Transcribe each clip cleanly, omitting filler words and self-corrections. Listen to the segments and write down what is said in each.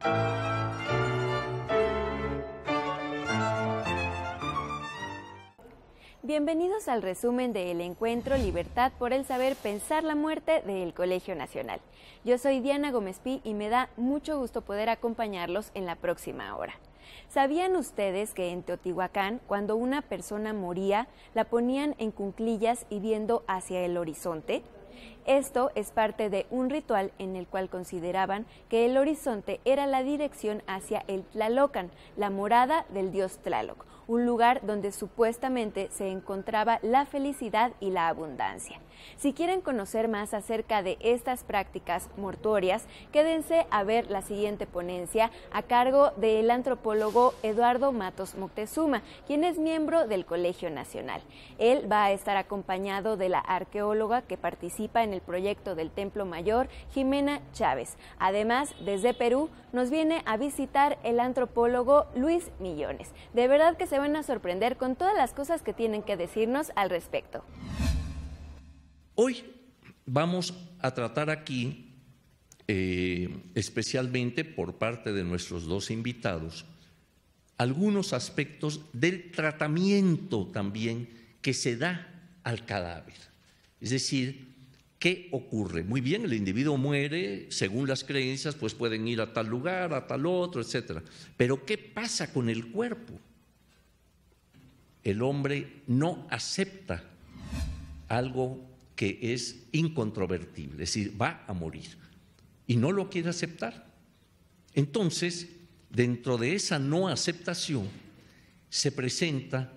Bienvenidos al resumen del encuentro Libertad por el Saber Pensar la Muerte del Colegio Nacional. Yo soy Diana Gómez Pi y me da mucho gusto poder acompañarlos en la próxima hora. ¿Sabían ustedes que en Teotihuacán, cuando una persona moría, la ponían en cuclillas y viendo hacia el horizonte? Esto es parte de un ritual en el cual consideraban que el horizonte era la dirección hacia el Tlalocan, la morada del dios Tlaloc, un lugar donde supuestamente se encontraba la felicidad y la abundancia. Si quieren conocer más acerca de estas prácticas mortuorias, quédense a ver la siguiente ponencia a cargo del antropólogo Eduardo Matos Moctezuma, quien es miembro del Colegio Nacional. Él va a estar acompañado de la arqueóloga que participa en el proyecto del Templo Mayor, Jimena Chávez. Además, desde Perú nos viene a visitar el antropólogo Luis Millones. De verdad que se van a sorprender con todas las cosas que tienen que decirnos al respecto. Hoy vamos a tratar aquí, especialmente por parte de nuestros dos invitados, algunos aspectos del tratamiento también que se da al cadáver. Es decir, ¿qué ocurre? Muy bien, el individuo muere, según las creencias, pues pueden ir a tal lugar, a tal otro, etcétera. Pero ¿qué pasa con el cuerpo? El hombre no acepta algo que es incontrovertible, es decir, va a morir y no lo quiere aceptar. Entonces, dentro de esa no aceptación se presentan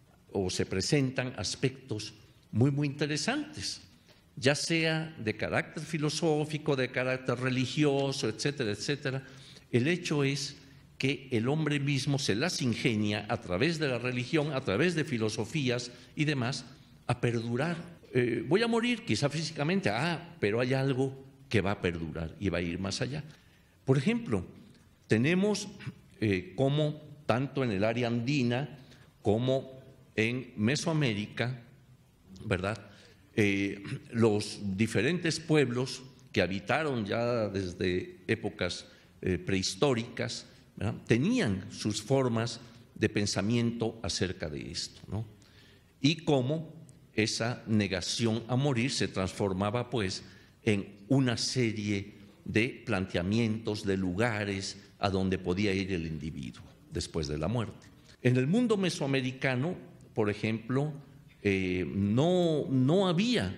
aspectos muy interesantes, ya sea de carácter filosófico, de carácter religioso, etcétera, etcétera. El hecho es que el hombre mismo se las ingenia a través de la religión, a través de filosofías y demás, a perdurar. Voy a morir, quizá físicamente, pero hay algo que va a perdurar y va a ir más allá. Por ejemplo, tenemos como tanto en el área andina como en Mesoamérica, ¿verdad?, los diferentes pueblos que habitaron ya desde épocas prehistóricas, ¿verdad?, tenían sus formas de pensamiento acerca de esto, ¿no? Y cómo esa negación a morir se transformaba pues en una serie de planteamientos, de lugares a donde podía ir el individuo después de la muerte. En el mundo mesoamericano, por ejemplo, no había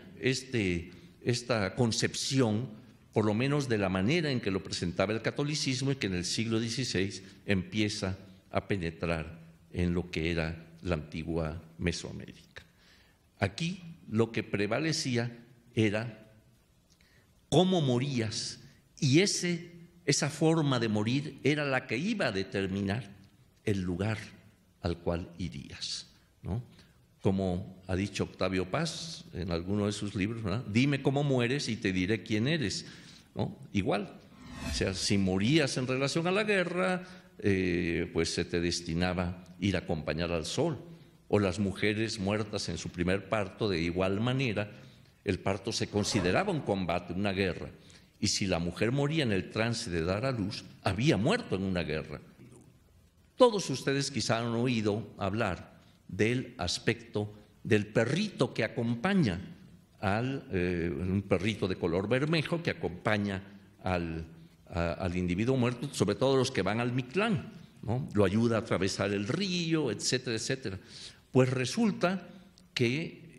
esta concepción, por lo menos de la manera en que lo presentaba el catolicismo, y que en el siglo XVI empieza a penetrar en lo que era la antigua Mesoamérica. Aquí lo que prevalecía era cómo morías, y esa forma de morir era la que iba a determinar el lugar al cual irías, ¿no? Como ha dicho Octavio Paz en alguno de sus libros, ¿verdad?, dime cómo mueres y te diré quién eres, ¿no? Igual, o sea, si morías en relación a la guerra, pues se te destinaba ir a acompañar al sol, o las mujeres muertas en su primer parto, de igual manera, el parto se consideraba un combate, una guerra, y si la mujer moría en el trance de dar a luz, había muerto en una guerra. Todos ustedes quizá han oído hablar del aspecto del perrito que acompaña un perrito de color bermejo que acompaña al individuo muerto, sobre todo los que van al Mictlán, ¿no? Lo ayuda a atravesar el río, etcétera, etcétera. Pues resulta que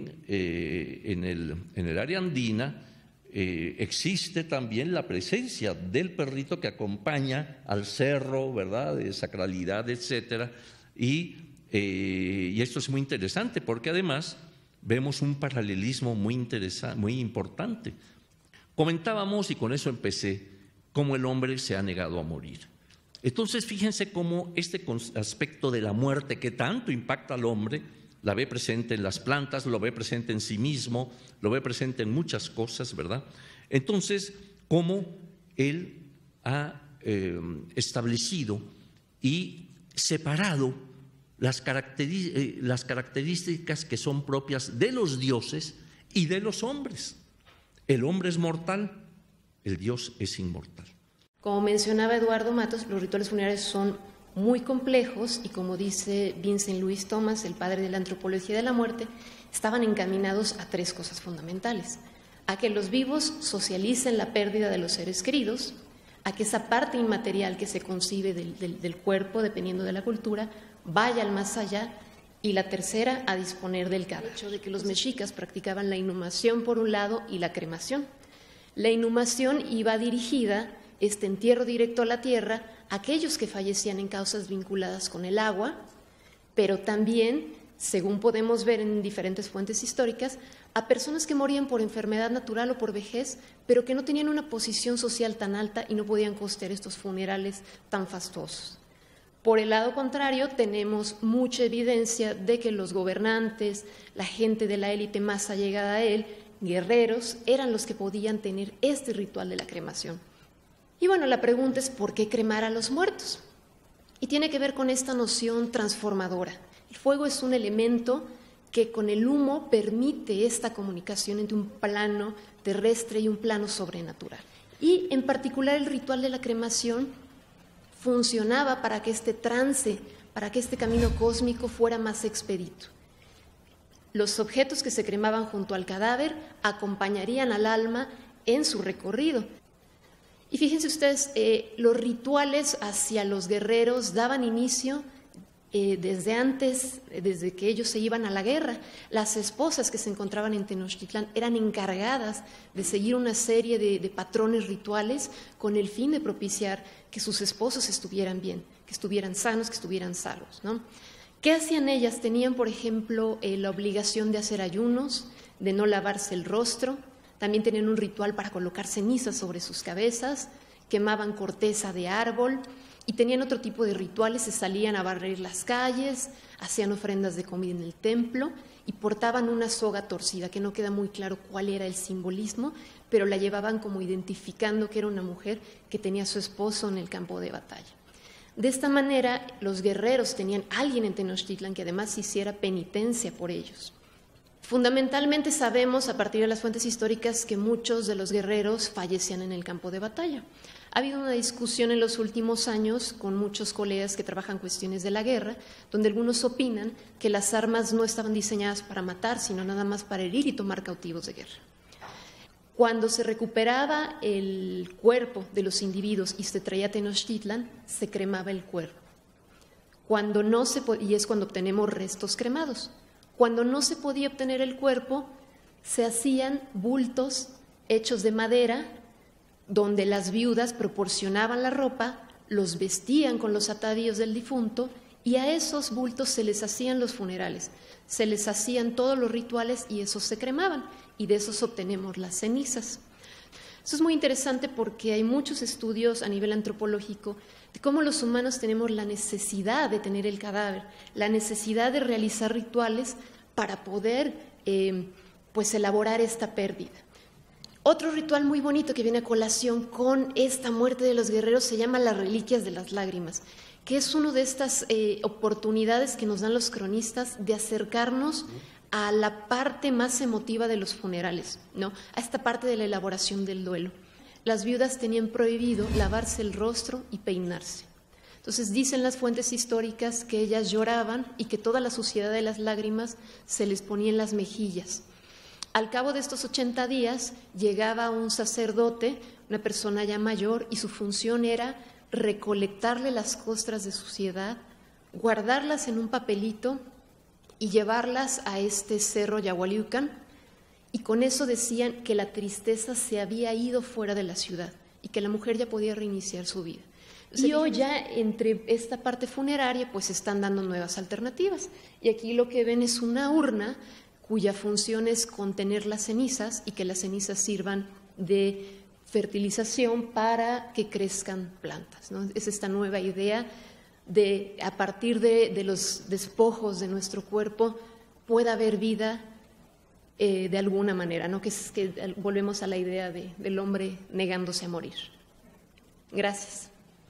en el área andina existe también la presencia del perrito que acompaña al cerro, ¿verdad?, de sacralidad, etcétera, y esto es muy interesante porque además vemos un paralelismo muy interesante, muy importante. Comentábamos, y con eso empecé, cómo el hombre se ha negado a morir. Entonces, fíjense cómo este aspecto de la muerte que tanto impacta al hombre, la ve presente en las plantas, lo ve presente en sí mismo, lo ve presente en muchas cosas, ¿verdad? Entonces, cómo él ha establecido y separado las características que son propias de los dioses y de los hombres. El hombre es mortal, el Dios es inmortal. Como mencionaba Eduardo Matos, los rituales funerarios son muy complejos y, como dice Vincent Louis Thomas, el padre de la antropología de la muerte, estaban encaminados a 3 cosas fundamentales: a que los vivos socialicen la pérdida de los seres queridos, a que esa parte inmaterial que se concibe del cuerpo, dependiendo de la cultura, vaya al más allá, y la tercera, a disponer del cadáver. El hecho de que los mexicas practicaban la inhumación por un lado y la cremación. La inhumación iba dirigida, este entierro directo a la tierra, a aquellos que fallecían en causas vinculadas con el agua, pero también, según podemos ver en diferentes fuentes históricas, a personas que morían por enfermedad natural o por vejez, pero que no tenían una posición social tan alta y no podían costear estos funerales tan fastuosos. Por el lado contrario, tenemos mucha evidencia de que los gobernantes, la gente de la élite más allegada a él, guerreros, eran los que podían tener este ritual de la cremación. Y bueno, la pregunta es ¿por qué cremar a los muertos? Y tiene que ver con esta noción transformadora. El fuego es un elemento que con el humo permite esta comunicación entre un plano terrestre y un plano sobrenatural. Y en particular el ritual de la cremación funcionaba para que este trance, para que este camino cósmico fuera más expedito. Los objetos que se cremaban junto al cadáver acompañarían al alma en su recorrido. Y fíjense ustedes, los rituales hacia los guerreros daban inicio desde antes, desde que ellos se iban a la guerra. Las esposas que se encontraban en Tenochtitlán eran encargadas de seguir una serie de patrones rituales con el fin de propiciar que sus esposos estuvieran bien, que estuvieran sanos, que estuvieran salvos, ¿no? ¿Qué hacían ellas? Tenían, por ejemplo, la obligación de hacer ayunos, de no lavarse el rostro. También tenían un ritual para colocar cenizas sobre sus cabezas, quemaban corteza de árbol y tenían otro tipo de rituales. Se salían a barrer las calles, hacían ofrendas de comida en el templo y portaban una soga torcida, que no queda muy claro cuál era el simbolismo, pero la llevaban como identificando que era una mujer que tenía a su esposo en el campo de batalla. De esta manera, los guerreros tenían a alguien en Tenochtitlan que además hiciera penitencia por ellos. Fundamentalmente sabemos, a partir de las fuentes históricas, que muchos de los guerreros fallecían en el campo de batalla. Ha habido una discusión en los últimos años con muchos colegas que trabajan cuestiones de la guerra, donde algunos opinan que las armas no estaban diseñadas para matar, sino nada más para herir y tomar cautivos de guerra. Cuando se recuperaba el cuerpo de los individuos y se traía a Tenochtitlan, se cremaba el cuerpo. Cuando no se y es cuando obtenemos restos cremados. Cuando no se podía obtener el cuerpo, se hacían bultos hechos de madera, donde las viudas proporcionaban la ropa, los vestían con los atavíos del difunto y a esos bultos se les hacían los funerales, se les hacían todos los rituales y esos se cremaban y de esos obtenemos las cenizas. Eso es muy interesante porque hay muchos estudios a nivel antropológico de cómo los humanos tenemos la necesidad de tener el cadáver, la necesidad de realizar rituales para poder pues elaborar esta pérdida. Otro ritual muy bonito que viene a colación con esta muerte de los guerreros se llama las reliquias de las lágrimas, que es una de estas oportunidades que nos dan los cronistas de acercarnos a la parte más emotiva de los funerales, ¿no? A esta parte de la elaboración del duelo. Las viudas tenían prohibido lavarse el rostro y peinarse. Entonces dicen las fuentes históricas que ellas lloraban y que toda la suciedad de las lágrimas se les ponía en las mejillas. Al cabo de estos 80 días llegaba un sacerdote, una persona ya mayor, y su función era recolectarle las costras de suciedad, guardarlas en un papelito y llevarlas a este cerro Yahualiucan, y con eso decían que la tristeza se había ido fuera de la ciudad y que la mujer ya podía reiniciar su vida. Y hoy ya entre esta parte funeraria pues están dando nuevas alternativas, y aquí lo que ven es una urna cuya función es contener las cenizas y que las cenizas sirvan de fertilización para que crezcan plantas, ¿no? Es esta nueva idea de a partir de los despojos de nuestro cuerpo pueda haber vida de alguna manera, ¿no? Que volvemos a la idea del hombre negándose a morir. Gracias.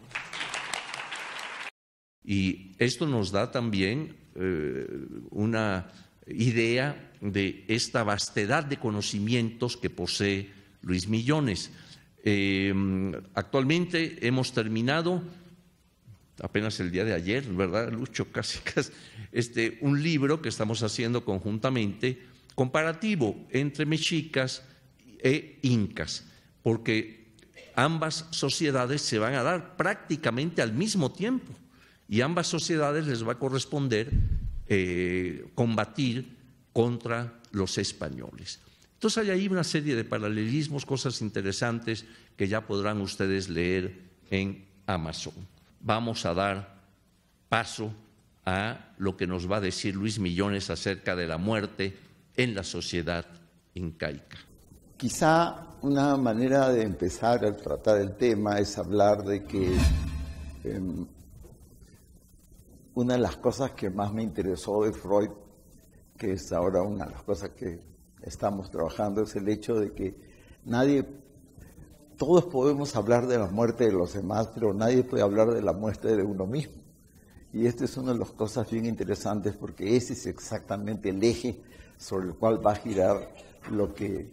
Y esto nos da también una idea de esta vastedad de conocimientos que posee Luis Millones. Actualmente hemos terminado, apenas el día de ayer, ¿verdad, Lucho? Casi, un libro que estamos haciendo conjuntamente, comparativo entre mexicas e incas, porque ambas sociedades se van a dar prácticamente al mismo tiempo y ambas sociedades les va a corresponder combatir contra los españoles. Entonces hay ahí una serie de paralelismos, cosas interesantes que ya podrán ustedes leer en Amazon. Vamos a dar paso a lo que nos va a decir Luis Millones acerca de la muerte en la sociedad incaica. Quizá una manera de empezar a tratar el tema es hablar de que una de las cosas que más me interesó de Freud, que es ahora una de las cosas que estamos trabajando, es el hecho de que todos podemos hablar de la muerte de los demás, pero nadie puede hablar de la muerte de uno mismo. Y esta es una de las cosas bien interesantes, porque ese es exactamente el eje sobre el cual va a girar lo que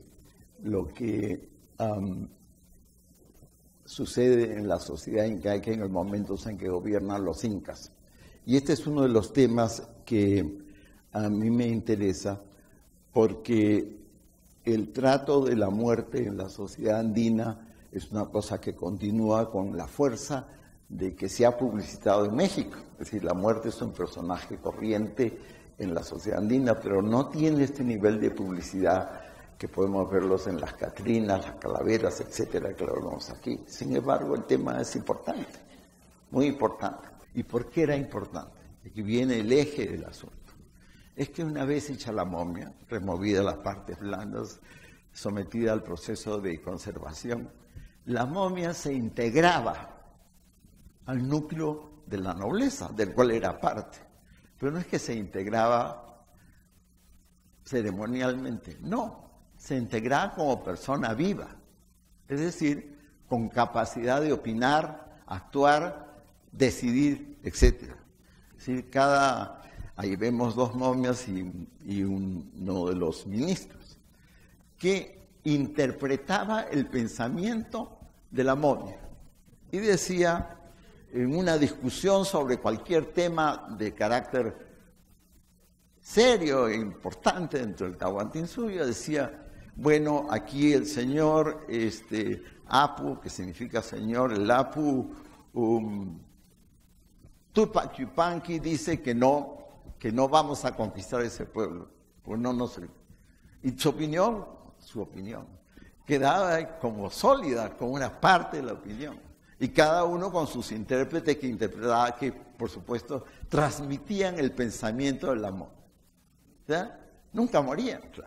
sucede en la sociedad incaica en los momentos en que gobiernan los incas. Y este es uno de los temas que a mí me interesa, porque el trato de la muerte en la sociedad andina es una cosa que continúa con la fuerza de que se ha publicitado en México. Es decir, la muerte es un personaje corriente en la sociedad andina, pero no tiene este nivel de publicidad que podemos verlos en las catrinas, las calaveras, etcétera, que lo vemos aquí. Sin embargo, el tema es importante, muy importante. ¿Y por qué era importante? Aquí viene el eje del asunto. Es que una vez hecha la momia, removida las partes blandas, sometida al proceso de conservación, la momia se integraba al núcleo de la nobleza, del cual era parte. Pero no es que se integraba ceremonialmente, no, se integraba como persona viva, es decir, con capacidad de opinar, actuar, decidir, etc. Es decir, ahí vemos dos momias y uno de los ministros, que interpretaba el pensamiento de la momia y decía, en una discusión sobre cualquier tema de carácter serio e importante dentro del Tahuantinsuyo, decía, bueno, aquí el señor Apu, que significa señor, el Apu Tupac Yupanqui dice que no vamos a conquistar ese pueblo, pues no sé. Y su opinión, quedaba como sólida, como una parte de la opinión. Y cada uno con sus intérpretes que interpretaban, que por supuesto transmitían el pensamiento del amor. ¿Ya? Nunca morían, claro.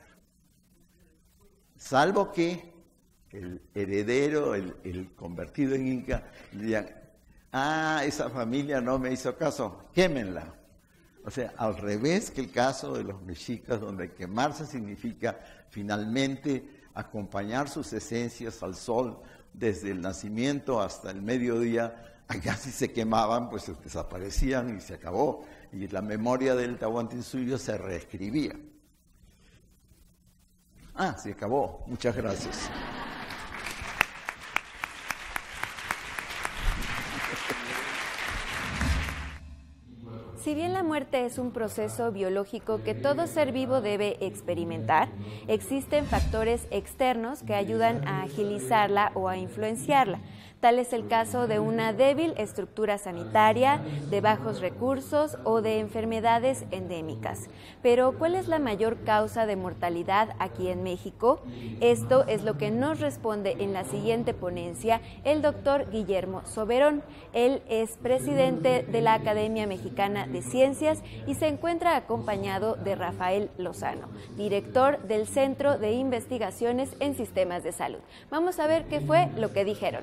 Salvo que el heredero, el convertido en inca, dirían, esa familia no me hizo caso, quémenla. O sea, al revés que el caso de los mexicas, donde quemarse significa finalmente acompañar sus esencias al sol desde el nacimiento hasta el mediodía. Allá si se quemaban, pues desaparecían y se acabó. Y la memoria del Tahuantinsuyo se reescribía. Se acabó. Muchas gracias. Si bien la muerte es un proceso biológico que todo ser vivo debe experimentar, existen factores externos que ayudan a agilizarla o a influenciarla. Tal es el caso de una débil estructura sanitaria, de bajos recursos o de enfermedades endémicas. Pero, ¿cuál es la mayor causa de mortalidad aquí en México? Esto es lo que nos responde en la siguiente ponencia el doctor Guillermo Soberón. Él es presidente de la Academia Mexicana de Ciencias y se encuentra acompañado de Rafael Lozano, director del Centro de Investigaciones en Sistemas de Salud. Vamos a ver qué fue lo que dijeron.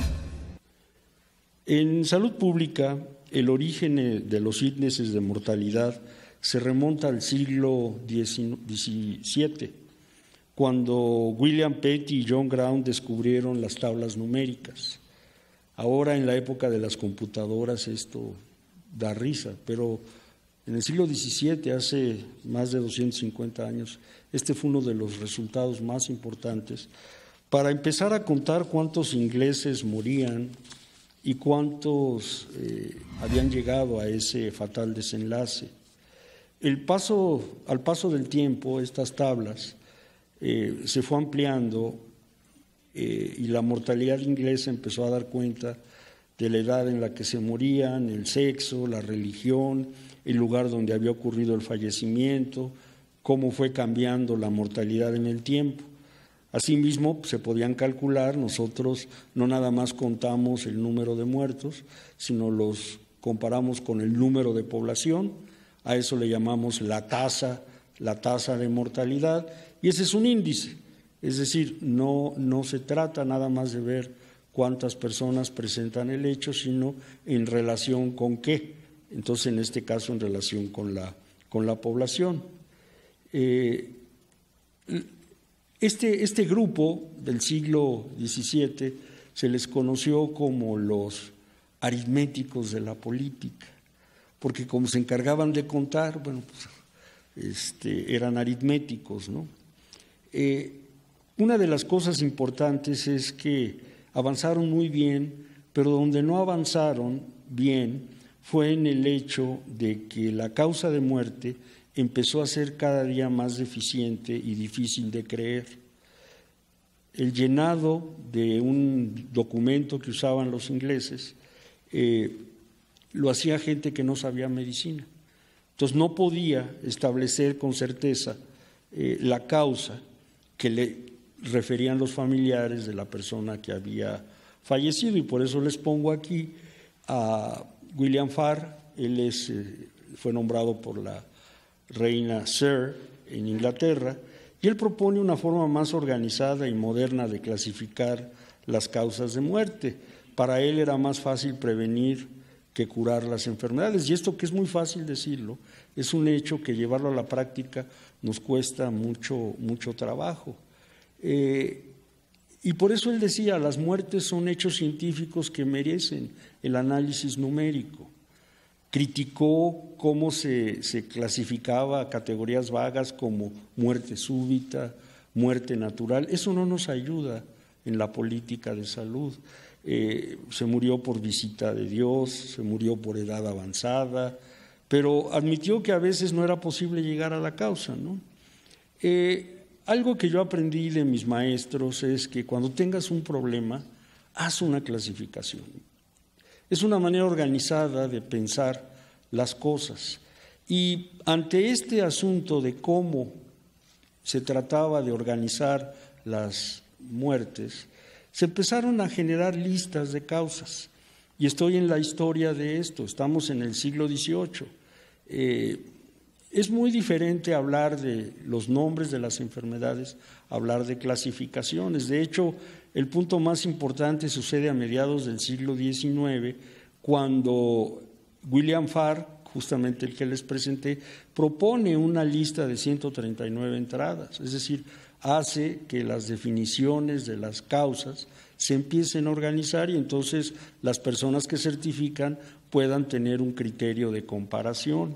En salud pública, el origen de los índices de mortalidad se remonta al siglo XVII, cuando William Petty y John Brown descubrieron las tablas numéricas. Ahora, en la época de las computadoras, esto da risa, pero en el siglo XVII, hace más de 250 años, este fue uno de los resultados más importantes, para empezar a contar cuántos ingleses morían y cuántos habían llegado a ese fatal desenlace. Al paso del tiempo, estas tablas se fue ampliando y la mortalidad inglesa empezó a dar cuenta de la edad en la que se morían, el sexo, la religión, el lugar donde había ocurrido el fallecimiento, cómo fue cambiando la mortalidad en el tiempo. Asimismo, se podían calcular, nosotros no nada más contamos el número de muertos, sino los comparamos con el número de población, a eso le llamamos la tasa de mortalidad, y ese es un índice, es decir, no se trata nada más de ver cuántas personas presentan el hecho, sino en relación con qué, entonces en este caso en relación con la población. Este grupo del siglo XVII se les conoció como los aritméticos de la política, porque como se encargaban de contar, bueno, pues, eran aritméticos, ¿no? Una de las cosas importantes es que avanzaron muy bien, pero donde no avanzaron bien fue en el hecho de que la causa de muerte empezó a ser cada día más deficiente y difícil de creer. El llenado de un documento que usaban los ingleses lo hacía gente que no sabía medicina. Entonces no podía establecer con certeza la causa que le referían los familiares de la persona que había fallecido, y por eso les pongo aquí a William Farr. Él fue nombrado por la reina Sir en Inglaterra, y él propone una forma más organizada y moderna de clasificar las causas de muerte. Para él era más fácil prevenir que curar las enfermedades, y esto, que es muy fácil decirlo, es un hecho que llevarlo a la práctica nos cuesta mucho trabajo. Y por eso él decía, las muertes son hechos científicos que merecen el análisis numérico. Criticó cómo se clasificaba a categorías vagas como muerte súbita, muerte natural. Eso no nos ayuda en la política de salud. Se murió por visita de Dios, se murió por edad avanzada, pero admitió que a veces no era posible llegar a la causa, ¿no? Algo que yo aprendí de mis maestros es que cuando tengas un problema, haz una clasificación. Es una manera organizada de pensar las cosas. Y ante este asunto de cómo se trataba de organizar las muertes, se empezaron a generar listas de causas. Y estoy en la historia de esto, estamos en el siglo XVIII. Es muy diferente hablar de los nombres de las enfermedades, hablar de clasificaciones. De hecho, el punto más importante sucede a mediados del siglo XIX, cuando William Farr, justamente el que les presenté, propone una lista de 139 entradas, es decir, hace que las definiciones de las causas se empiecen a organizar y entonces las personas que certifican puedan tener un criterio de comparación.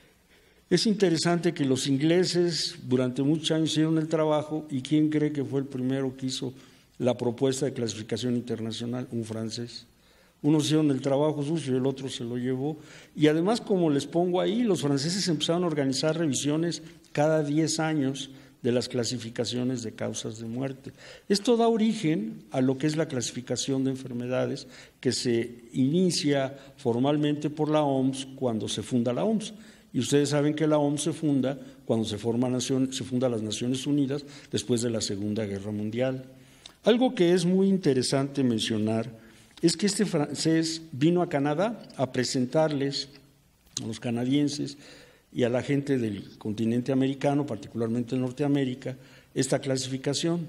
Es interesante que los ingleses durante muchos años hicieron el trabajo, y ¿quién cree que fue el primero que hizo la propuesta de clasificación internacional? Un francés. Unos hicieron el trabajo sucio y el otro se lo llevó. Y además, como les pongo ahí, los franceses empezaron a organizar revisiones cada 10 años de las clasificaciones de causas de muerte. Esto da origen a lo que es la clasificación de enfermedades, que se inicia formalmente por la OMS cuando se funda la OMS. Y ustedes saben que la OMS se funda cuando se funda las Naciones Unidas después de la Segunda Guerra Mundial. Algo que es muy interesante mencionar es que este francés vino a Canadá a presentarles a los canadienses y a la gente del continente americano, particularmente en Norteamérica, esta clasificación.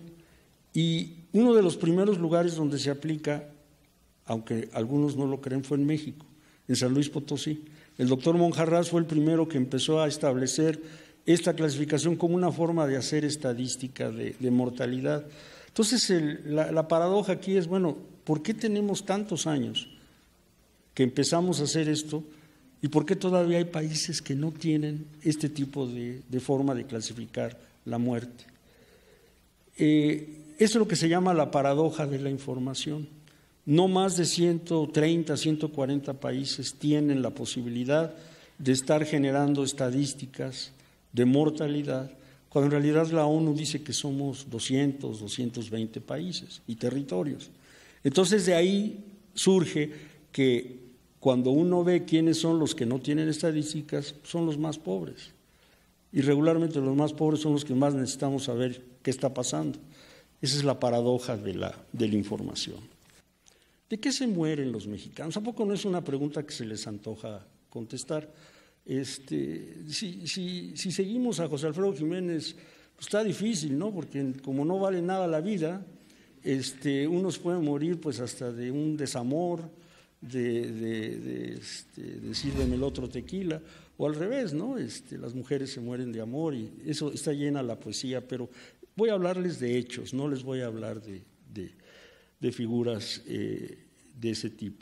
Y uno de los primeros lugares donde se aplica, aunque algunos no lo creen, fue en México, en San Luis Potosí. El doctor Monjarras fue el primero que empezó a establecer esta clasificación como una forma de hacer estadística de mortalidad. Entonces, la paradoja aquí es, bueno, ¿por qué tenemos tantos años que empezamos a hacer esto y por qué todavía hay países que no tienen este tipo de forma de clasificar la muerte? Eso es lo que se llama la paradoja de la información. No más de 130, 140 países tienen la posibilidad de estar generando estadísticas de mortalidad, cuando en realidad la ONU dice que somos 200, 220 países y territorios. Entonces de ahí surge que cuando uno ve quiénes son los que no tienen estadísticas, son los más pobres. Y regularmente los más pobres son los que más necesitamos saber qué está pasando. Esa es la paradoja de la información. ¿De qué se mueren los mexicanos? ¿A poco no es una pregunta que se les antoja contestar? Si seguimos a José Alfredo Jiménez, pues está difícil, ¿no? Porque como no vale nada la vida, unos pueden morir pues hasta de un desamor, de sírveme el otro tequila, o al revés, ¿no? Las mujeres se mueren de amor y eso está llena la poesía, pero voy a hablarles de hechos, no les voy a hablar de figuras de ese tipo.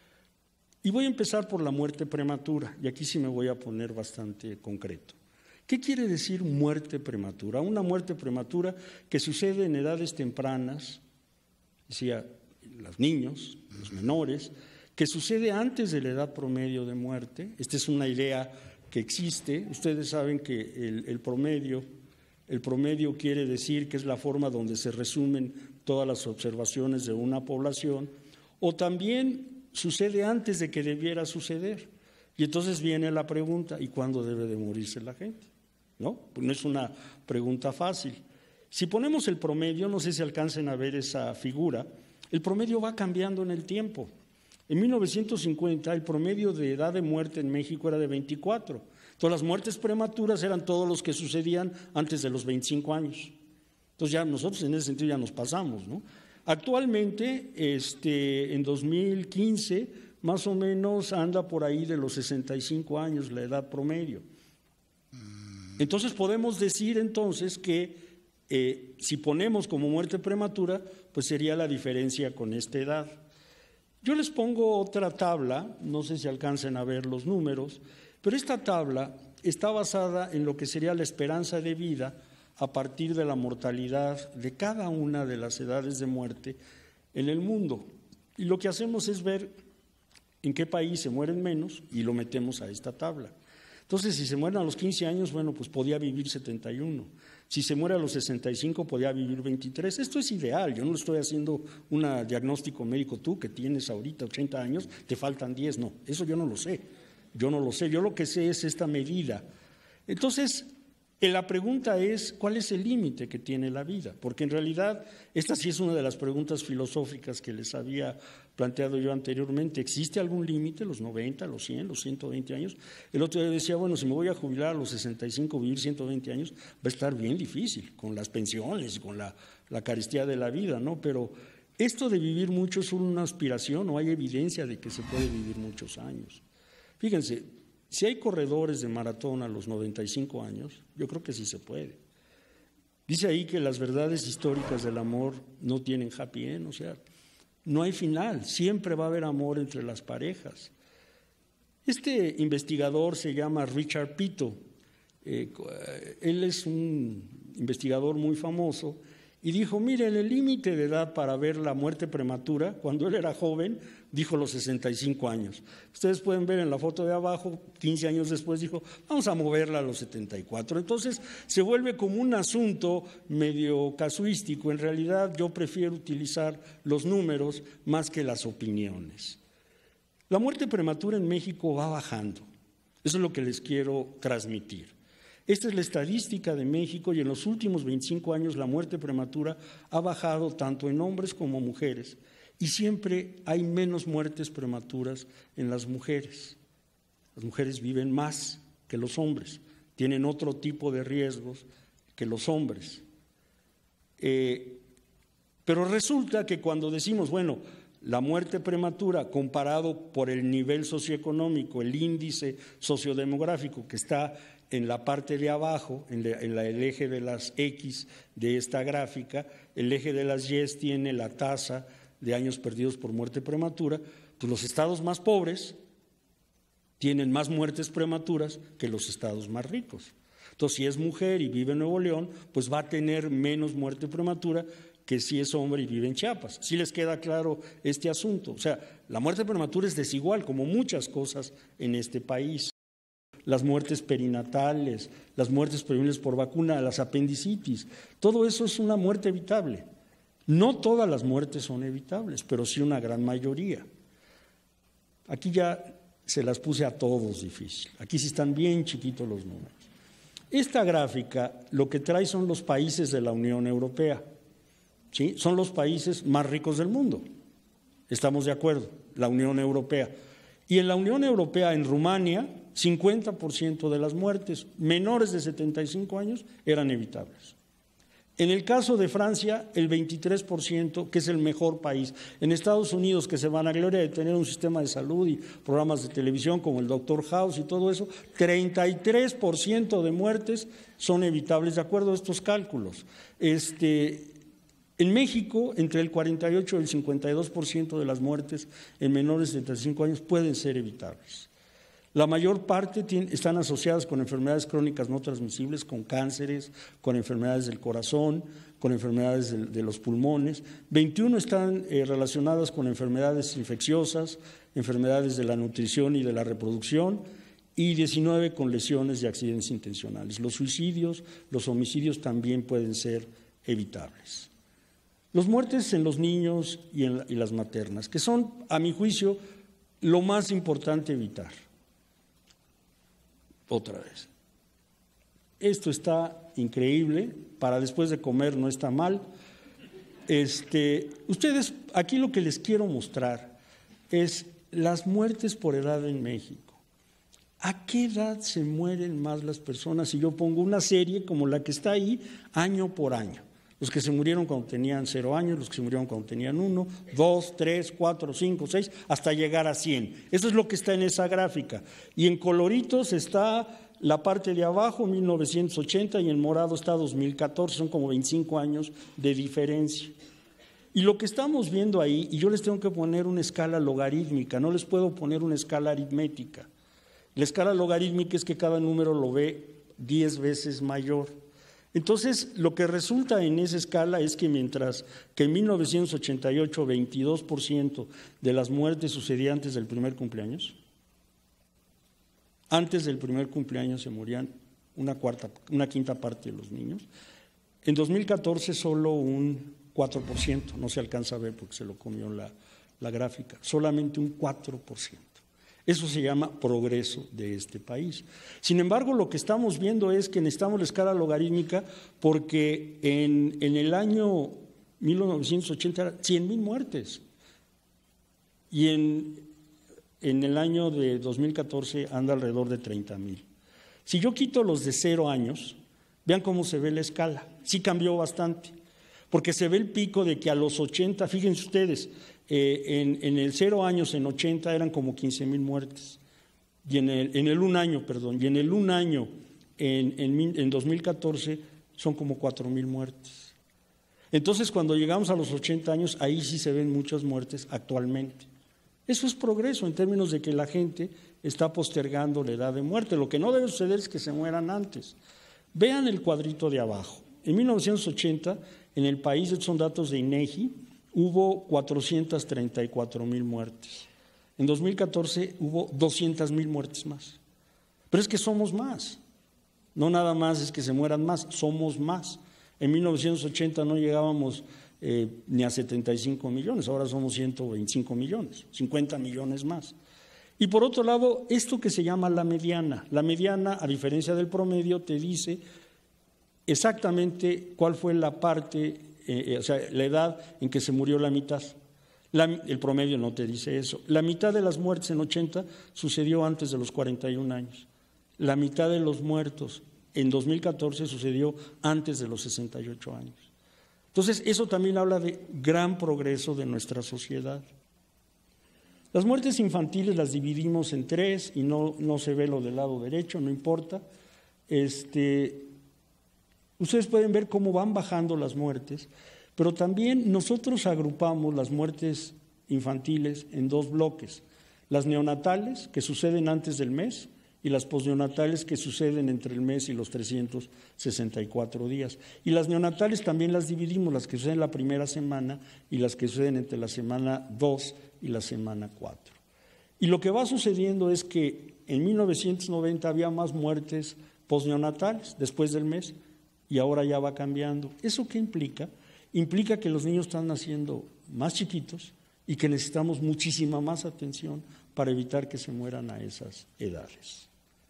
Y voy a empezar por la muerte prematura, y aquí sí me voy a poner bastante concreto. ¿Qué quiere decir muerte prematura? Una muerte prematura que sucede en edades tempranas, decía, los niños, los menores, que sucede antes de la edad promedio de muerte. Esta es una idea que existe. Ustedes saben que el promedio quiere decir que es la forma donde se resumen todas las observaciones de una población, o también sucede antes de que debiera suceder. Y entonces viene la pregunta, ¿y cuándo debe de morirse la gente? ¿No? Pues no es una pregunta fácil. Si ponemos el promedio, no sé si alcancen a ver esa figura, el promedio va cambiando en el tiempo. En 1950 el promedio de edad de muerte en México era de 24. Entonces las muertes prematuras eran todos los que sucedían antes de los 25 años. Entonces ya nosotros en ese sentido ya nos pasamos, ¿no? Actualmente, en 2015, más o menos anda por ahí de los 65 años la edad promedio. Entonces podemos decir entonces que si ponemos como muerte prematura, pues sería la diferencia con esta edad. Yo les pongo otra tabla, no sé si alcancen a ver los números, pero esta tabla está basada en lo que sería la esperanza de vida a partir de la mortalidad de cada una de las edades de muerte en el mundo. Y lo que hacemos es ver en qué país se mueren menos y lo metemos a esta tabla. Entonces, si se mueren a los 15 años, bueno, pues podía vivir 71. Si se muere a los 65, podía vivir 23. Esto es ideal, yo no estoy haciendo un diagnóstico médico. Tú que tienes ahorita 80 años, te faltan 10. No, eso yo no lo sé. Yo lo que sé es esta medida. Entonces, la pregunta es, ¿cuál es el límite que tiene la vida? Porque en realidad, esta sí es una de las preguntas filosóficas que les había planteado yo anteriormente. ¿Existe algún límite, los 90, los 100, los 120 años? El otro día decía, bueno, si me voy a jubilar a los 65, vivir 120 años, va a estar bien difícil, con las pensiones, con la carestía de la vida, ¿no? Pero esto de vivir mucho es una aspiración, no hay evidencia de que se puede vivir muchos años. Fíjense, si hay corredores de maratón a los 95 años, yo creo que sí se puede. Dice ahí que las verdades históricas del amor no tienen happy end, o sea, no hay final, siempre va a haber amor entre las parejas. Este investigador se llama Richard Peto, él es un investigador muy famoso y dijo, miren, el límite de edad para ver la muerte prematura, cuando él era joven, dijo los 65 años. Ustedes pueden ver en la foto de abajo, 15 años después dijo, vamos a moverla a los 74. Entonces se vuelve como un asunto medio casuístico. En realidad yo prefiero utilizar los números más que las opiniones. La muerte prematura en México va bajando. Eso es lo que les quiero transmitir. Esta es la estadística de México y en los últimos 25 años la muerte prematura ha bajado tanto en hombres como mujeres y siempre hay menos muertes prematuras en las mujeres. Las mujeres viven más que los hombres, tienen otro tipo de riesgos que los hombres. Pero resulta que cuando decimos, bueno, la muerte prematura comparado por el nivel socioeconómico, el índice sociodemográfico que está en la parte de abajo, en el eje de las X de esta gráfica, el eje de las Y tiene la tasa de años perdidos por muerte prematura, pues los estados más pobres tienen más muertes prematuras que los estados más ricos. Entonces, si es mujer y vive en Nuevo León, pues va a tener menos muerte prematura que si es hombre y vive en Chiapas. ¿Sí les queda claro este asunto? O sea, la muerte prematura es desigual, como muchas cosas en este país. Las muertes perinatales, las muertes prevenibles por vacuna, las apendicitis, todo eso es una muerte evitable. No todas las muertes son evitables, pero sí una gran mayoría. Aquí ya se las puse a todos difícil. Aquí sí están bien chiquitos los números. Esta gráfica lo que trae son los países de la Unión Europea. ¿Sí? Son los países más ricos del mundo. Estamos de acuerdo, la Unión Europea. Y en la Unión Europea, en Rumania, 50% de las muertes menores de 75 años eran evitables. En el caso de Francia, el 23%, que es el mejor país. En Estados Unidos, que se vanagloria de tener un sistema de salud y programas de televisión como el Dr. House y todo eso, 33% de muertes son evitables, de acuerdo a estos cálculos. En México, entre el 48 y el 52% de las muertes en menores de 35 años pueden ser evitables. La mayor parte están asociadas con enfermedades crónicas no transmisibles, con cánceres, con enfermedades del corazón, con enfermedades de los pulmones. 21 están relacionadas con enfermedades infecciosas, enfermedades de la nutrición y de la reproducción, y 19 con lesiones y accidentes intencionales. Los suicidios, los homicidios también pueden ser evitables. Las muertes en los niños y las maternas, que son, a mi juicio, lo más importante evitar. Otra vez. Esto está increíble, para después de comer no está mal. Ustedes, aquí lo que les quiero mostrar es las muertes por edad en México. ¿A qué edad se mueren más las personas? Si yo pongo una serie como la que está ahí, año por año. Los que se murieron cuando tenían 0 años, los que se murieron cuando tenían 1, 2, 3, 4, 5, 6, hasta llegar a 100. Eso es lo que está en esa gráfica. Y en coloritos está la parte de abajo, 1980, y en morado está 2014, son como 25 años de diferencia. Y lo que estamos viendo ahí, y yo les tengo que poner una escala logarítmica, no les puedo poner una escala aritmética. La escala logarítmica es que cada número lo ve 10 veces mayor. Entonces, lo que resulta en esa escala es que mientras que en 1988 22% de las muertes sucedían antes del primer cumpleaños, antes del primer cumpleaños se morían una quinta parte de los niños. En 2014 solo un 4%, no se alcanza a ver porque se lo comió la gráfica, solamente un 4%. Eso se llama progreso de este país. Sin embargo, lo que estamos viendo es que necesitamos la escala logarítmica porque en el año 1980 eran 100,000 muertes y en el año de 2014 anda alrededor de 30,000. Si yo quito los de 0 años, vean cómo se ve la escala. Sí cambió bastante, porque se ve el pico de que a los 80, fíjense ustedes, en el 0 años, en 80 eran como 15,000 muertes, y en el 1 año, en 2014 son como 4,000 muertes. Entonces, cuando llegamos a los 80 años, ahí sí se ven muchas muertes actualmente. Eso es progreso en términos de que la gente está postergando la edad de muerte. Lo que no debe suceder es que se mueran antes. Vean el cuadrito de abajo. En 1980, en el país, estos son datos de INEGI, hubo 434,000 muertes. En 2014 hubo 200,000 muertes más. Pero es que somos más. No nada más es que se mueran más, somos más. En 1980 no llegábamos ni a 75 millones, ahora somos 125 millones, 50 millones más. Y por otro lado, esto que se llama la mediana, a diferencia del promedio, te dice exactamente cuál fue la parte, o sea, la edad en que se murió la mitad. El promedio no te dice eso. La mitad de las muertes en 80 sucedió antes de los 41 años. La mitad de los muertos en 2014 sucedió antes de los 68 años. Entonces, eso también habla de gran progreso de nuestra sociedad. Las muertes infantiles las dividimos en 3 y no se ve lo del lado derecho, no importa. Ustedes pueden ver cómo van bajando las muertes, pero también nosotros agrupamos las muertes infantiles en 2 bloques. Las neonatales, que suceden antes del mes, y las posneonatales que suceden entre el mes y los 364 días. Y las neonatales también las dividimos, las que suceden la primera semana y las que suceden entre la semana 2 y la semana 4. Y lo que va sucediendo es que en 1990 había más muertes posneonatales después del mes y ahora ya va cambiando. ¿Eso qué implica? Implica que los niños están naciendo más chiquitos y que necesitamos muchísima más atención para evitar que se mueran a esas edades.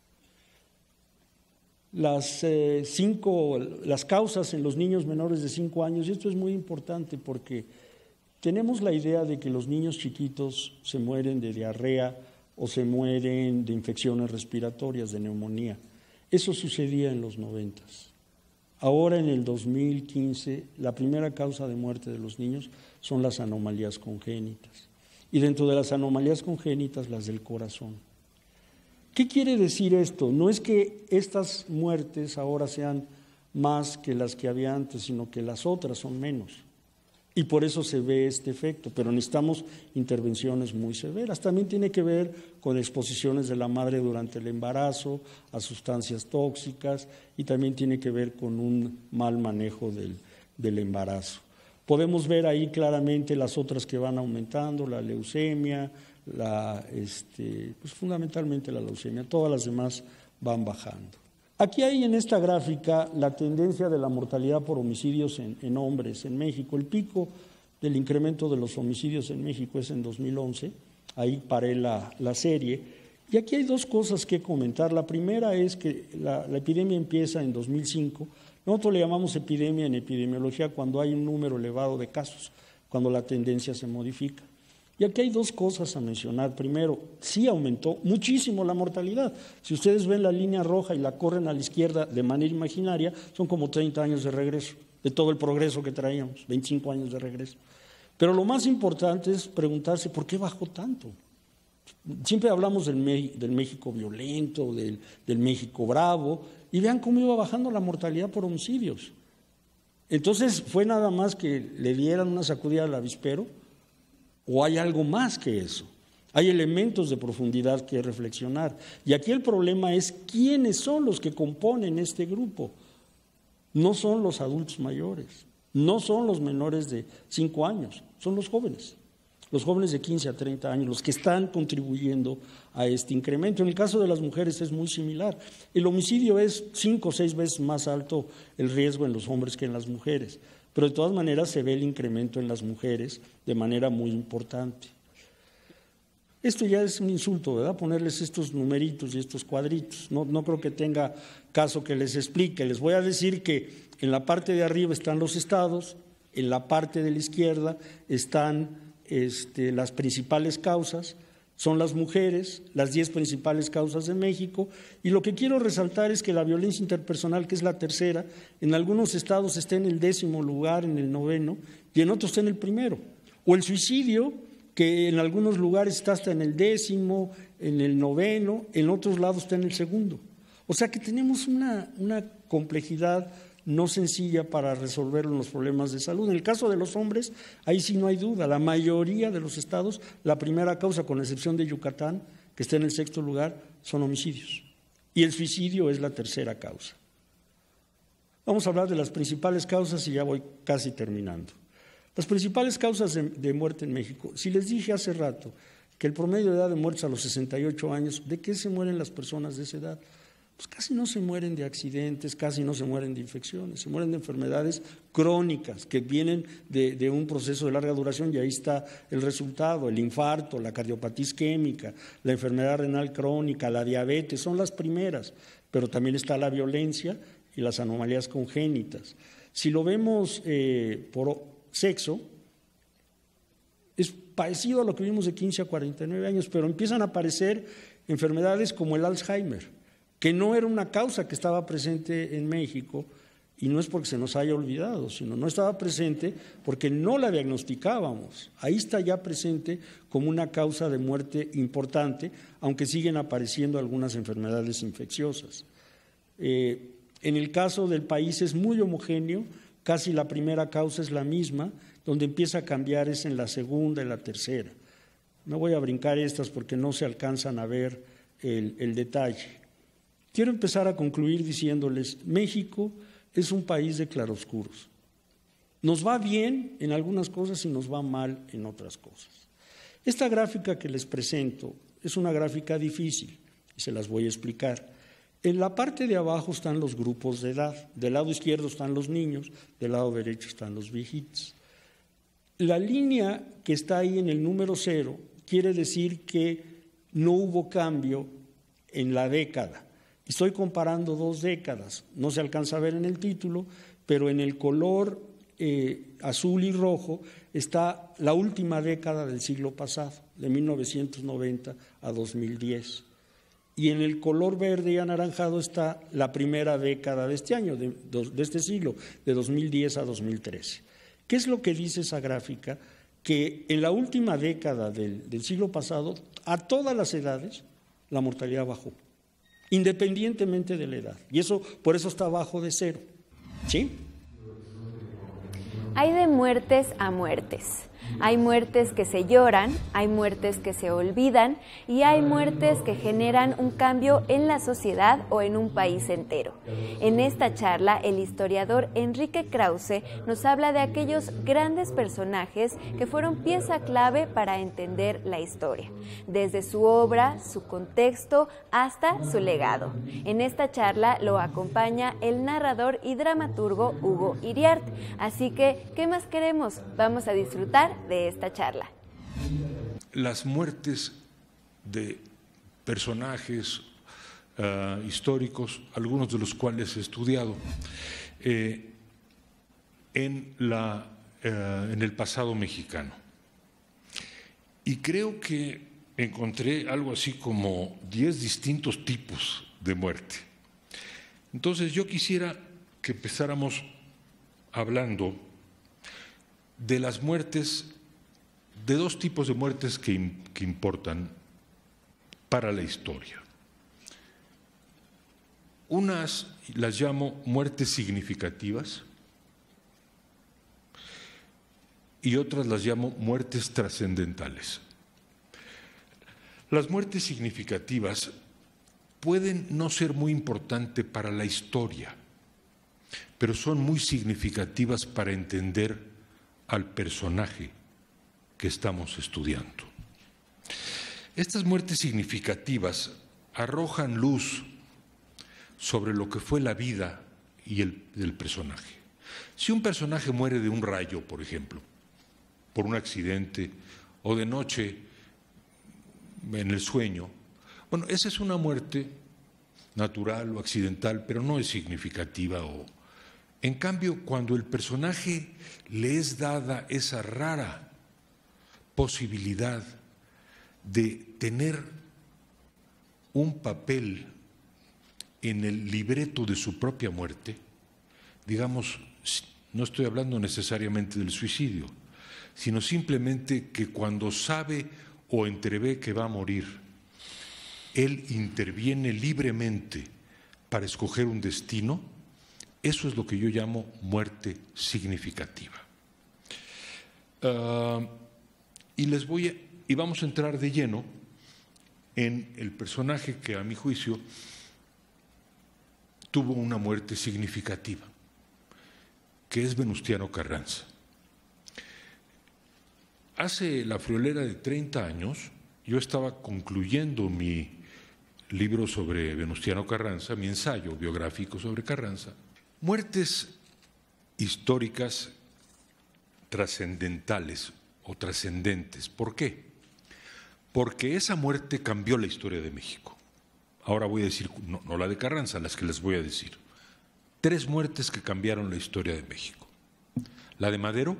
Las causas en los niños menores de 5 años, y esto es muy importante porque tenemos la idea de que los niños chiquitos se mueren de diarrea o se mueren de infecciones respiratorias, de neumonía. Eso sucedía en los 90. Ahora, en el 2015, la primera causa de muerte de los niños son las anomalías congénitas. Y dentro de las anomalías congénitas, las del corazón. ¿Qué quiere decir esto? No es que estas muertes ahora sean más que las que había antes, sino que las otras son menos. Y por eso se ve este efecto, pero necesitamos intervenciones muy severas. También tiene que ver con exposiciones de la madre durante el embarazo a sustancias tóxicas y también tiene que ver con un mal manejo del embarazo. Podemos ver ahí claramente las otras que van aumentando, la leucemia, pues fundamentalmente la leucemia, todas las demás van bajando. Aquí hay en esta gráfica la tendencia de la mortalidad por homicidios en hombres en México. El pico del incremento de los homicidios en México es en 2011, ahí paré la serie. Y aquí hay dos cosas que comentar. La primera es que la epidemia empieza en 2005. Nosotros le llamamos epidemia en epidemiología cuando hay un número elevado de casos, cuando la tendencia se modifica. Y aquí hay dos cosas a mencionar. Primero, sí aumentó muchísimo la mortalidad. Si ustedes ven la línea roja y la corren a la izquierda de manera imaginaria, son como 30 años de regreso, de todo el progreso que traíamos, 25 años de regreso. Pero lo más importante es preguntarse por qué bajó tanto. Siempre hablamos del México violento, del México bravo, y vean cómo iba bajando la mortalidad por homicidios. Entonces, ¿fue nada más que le dieran una sacudida al avispero? ¿O hay algo más que eso? Hay elementos de profundidad que reflexionar. Y aquí el problema es quiénes son los que componen este grupo. No son los adultos mayores, no son los menores de 5 años, son los jóvenes de 15 a 30 años, los que están contribuyendo a este incremento. En el caso de las mujeres es muy similar. El homicidio es 5 o 6 veces más alto el riesgo en los hombres que en las mujeres. Pero de todas maneras se ve el incremento en las mujeres de manera muy importante. Esto ya es un insulto, ¿verdad? Ponerles estos numeritos y estos cuadritos. No creo que tenga caso que les explique. Les voy a decir que en la parte de arriba están los estados, en la parte de la izquierda están las principales causas, son las mujeres, las 10 principales causas de México, y lo que quiero resaltar es que la violencia interpersonal, que es la tercera, en algunos estados está en el 10º lugar, en el 9º, y en otros está en el 1º. O el suicidio, que en algunos lugares está hasta en el 10º, en el 9º, en otros lados está en el 2º. O sea que tenemos una complejidad no sencilla para resolver los problemas de salud. En el caso de los hombres, ahí sí no hay duda. La mayoría de los estados, la primera causa, con excepción de Yucatán, que está en el 6º lugar, son homicidios. Y el suicidio es la tercera causa. Vamos a hablar de las principales causas y ya voy casi terminando. Las principales causas de muerte en México. Si les dije hace rato que el promedio de edad de muerte es a los 68 años, ¿de qué se mueren las personas de esa edad? Pues casi no se mueren de accidentes, casi no se mueren de infecciones, se mueren de enfermedades crónicas que vienen de un proceso de larga duración, y ahí está el resultado: el infarto, la cardiopatía isquémica, la enfermedad renal crónica, la diabetes, son las primeras, pero también está la violencia y las anomalías congénitas. Si lo vemos por sexo, es parecido a lo que vimos de 15 a 49 años, pero empiezan a aparecer enfermedades como el Alzheimer, que no era una causa que estaba presente en México, y no es porque se nos haya olvidado, sino no estaba presente porque no la diagnosticábamos. Ahí está ya presente como una causa de muerte importante, aunque siguen apareciendo algunas enfermedades infecciosas. En el caso del país es muy homogéneo, casi la primera causa es la misma, donde empieza a cambiar es en la segunda y la tercera. No voy a brincar estas porque no se alcanzan a ver el detalle. Quiero empezar a concluir diciéndoles, México es un país de claroscuros. Nos va bien en algunas cosas y nos va mal en otras cosas. Esta gráfica que les presento es una gráfica difícil y se las voy a explicar. En la parte de abajo están los grupos de edad. Del lado izquierdo están los niños, del lado derecho están los viejitos. La línea que está ahí en el número 0 quiere decir que no hubo cambio en la década. Estoy comparando 2 décadas, no se alcanza a ver en el título, pero en el color azul y rojo está la última década del siglo pasado, de 1990 a 2010. Y en el color verde y anaranjado está la primera década de este año, de este siglo, de 2010 a 2013. ¿Qué es lo que dice esa gráfica? Que en la última década del siglo pasado, a todas las edades, la mortalidad bajó, independientemente de la edad. Y eso, por eso está abajo de 0. ¿Sí? Hay de muertes a muertes. Hay muertes que se lloran, hay muertes que se olvidan y hay muertes que generan un cambio en la sociedad o en un país entero. En esta charla, el historiador Enrique Krause nos habla de aquellos grandes personajes que fueron pieza clave para entender la historia, desde su obra, su contexto, hasta su legado. En esta charla lo acompaña el narrador y dramaturgo Hugo Iriart. Así que, ¿qué más queremos? Vamos a disfrutar de esta charla. Las muertes de personajes históricos, algunos de los cuales he estudiado, en el pasado mexicano. Y creo que encontré algo así como 10 distintos tipos de muerte. Entonces yo quisiera que empezáramos hablando de las muertes, de 2 tipos de muertes que importan para la historia. Unas las llamo muertes significativas y otras las llamo muertes trascendentales. Las muertes significativas pueden no ser muy importantes para la historia, pero son muy significativas para entender al personaje que estamos estudiando. Estas muertes significativas arrojan luz sobre lo que fue la vida y el personaje. Si un personaje muere de un rayo, por ejemplo, por un accidente o de noche en el sueño, bueno, esa es una muerte natural o accidental, pero no es significativa. En cambio, cuando el personaje le es dada esa rara posibilidad de tener un papel en el libreto de su propia muerte, digamos, no estoy hablando necesariamente del suicidio, sino simplemente que cuando sabe o entrevé que va a morir, él interviene libremente para escoger un destino. Eso es lo que yo llamo muerte significativa. Y vamos a entrar de lleno en el personaje que, a mi juicio, tuvo una muerte significativa, que es Venustiano Carranza. Hace la friolera de 30 años, yo estaba concluyendo mi libro sobre Venustiano Carranza, mi ensayo biográfico sobre Carranza. Muertes históricas trascendentales o trascendentes. ¿Por qué? Porque esa muerte cambió la historia de México. Ahora voy a decir, no la de Carranza, las que les voy a decir. 3 muertes que cambiaron la historia de México. La de Madero,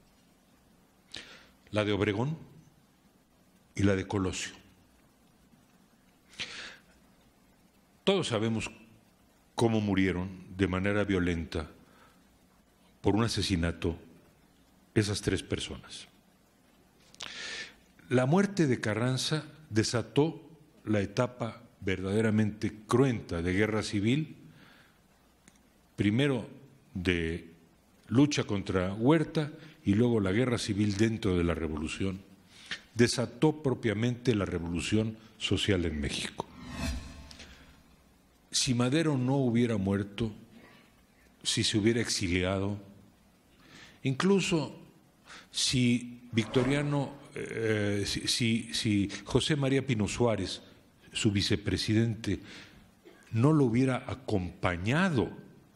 la de Obregón y la de Colosio. Todos sabemos cómo murieron de manera violenta por un asesinato esas 3 personas. La muerte de Carranza desató la etapa verdaderamente cruenta de guerra civil, primero de lucha contra Huerta y luego la guerra civil dentro de la revolución. Desató propiamente la revolución social en México. si Madero no hubiera muerto, si se hubiera exiliado, incluso si si José María Pino Suárez, su vicepresidente, no lo hubiera acompañado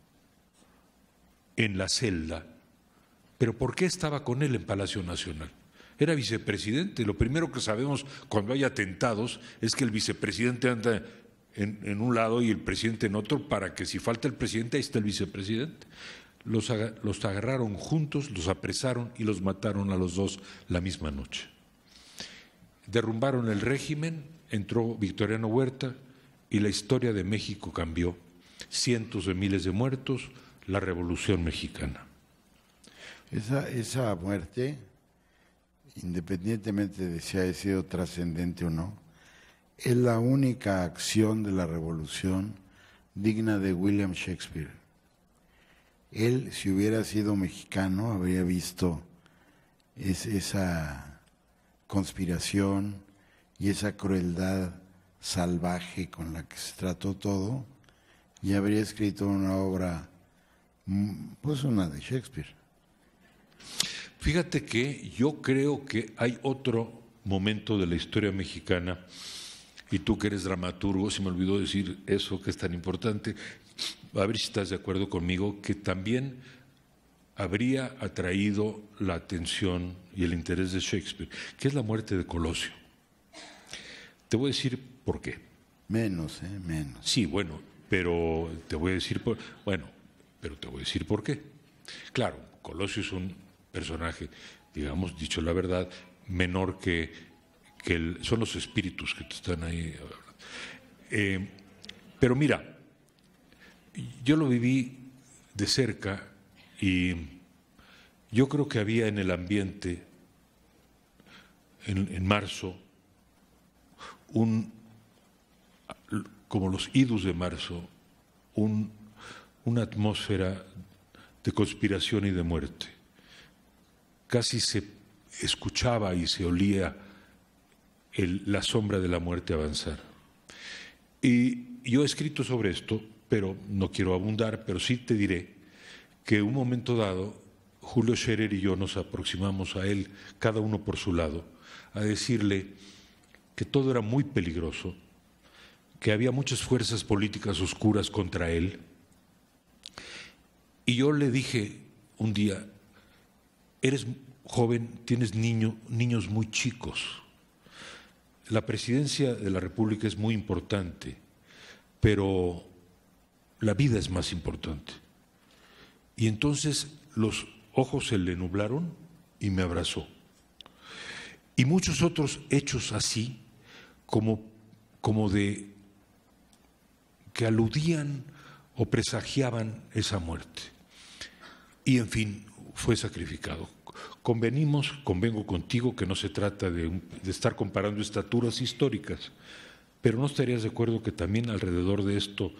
en la celda, pero ¿por qué estaba con él en Palacio Nacional? Era vicepresidente. Lo primero que sabemos cuando hay atentados es que el vicepresidente anda en un lado y el presidente en otro, para que si falta el presidente, ahí está el vicepresidente. Los agarraron juntos, los apresaron y los mataron a los dos la misma noche. Derrumbaron el régimen, entró Victoriano Huerta y la historia de México cambió. Cientos de miles de muertos, la Revolución Mexicana. Esa muerte, independientemente de si haya sido trascendente o no, es la única acción de la Revolución digna de William Shakespeare. Él, si hubiera sido mexicano, habría visto esa conspiración y esa crueldad salvaje con la que se trató todo, y habría escrito una obra, pues una de Shakespeare. Fíjate que yo creo que hay otro momento de la historia mexicana, y tú que eres dramaturgo, se me olvidó decir eso que es tan importante, a ver si estás de acuerdo conmigo, que también habría atraído la atención y el interés de Shakespeare, que es la muerte de Colosio. Te voy a decir por qué. Menos. Sí, bueno, pero te voy a decir por qué. Claro, Colosio es un personaje, digamos, dicho la verdad, menor que son los espíritus que te están ahí. Pero mira, yo lo viví de cerca y yo creo que había en el ambiente, en marzo, como los idus de marzo, una atmósfera de conspiración y de muerte. Casi se escuchaba y se olía la sombra de la muerte avanzar. Y yo he escrito sobre esto, pero no quiero abundar, pero sí te diré que en un momento dado, Julio Scherer y yo nos aproximamos a él, cada uno por su lado, a decirle que todo era muy peligroso, que había muchas fuerzas políticas oscuras contra él. Y yo le dije un día, eres joven, tienes niños muy chicos. La presidencia de la República es muy importante, pero la vida es más importante. Y entonces los ojos se le nublaron y me abrazó. Y muchos otros hechos así, como de que aludían o presagiaban esa muerte. Y en fin, fue sacrificado. Convengo contigo que no se trata de estar comparando estaturas históricas, pero ¿no estarías de acuerdo que también alrededor de esto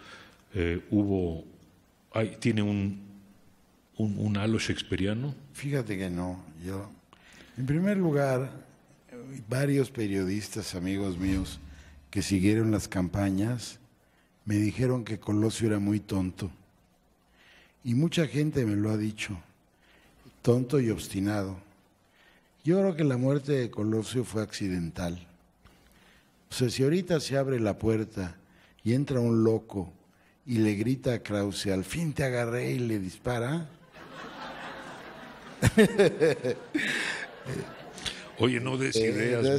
tiene un halo shakespeariano? Fíjate que no. Yo, en primer lugar, varios periodistas, amigos míos, que siguieron las campañas, me dijeron que Colosio era muy tonto. Y mucha gente me lo ha dicho, tonto y obstinado. Yo creo que la muerte de Colosio fue accidental. O sea, si ahorita se abre la puerta y entra un loco y le grita a Krause, al fin te agarré, y le dispara. Oye, no des ideas.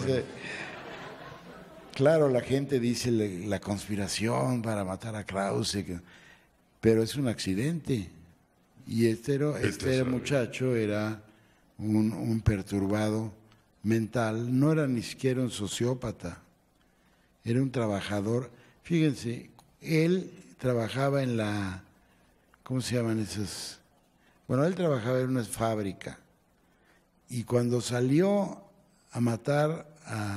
Claro, la gente dice la conspiración para matar a Krause, pero es un accidente. Y este muchacho era un perturbado mental, no era ni siquiera un sociópata, era un trabajador. Fíjense, él trabajaba en ¿cómo se llaman esas? Bueno, él trabajaba en una fábrica y cuando salió a matar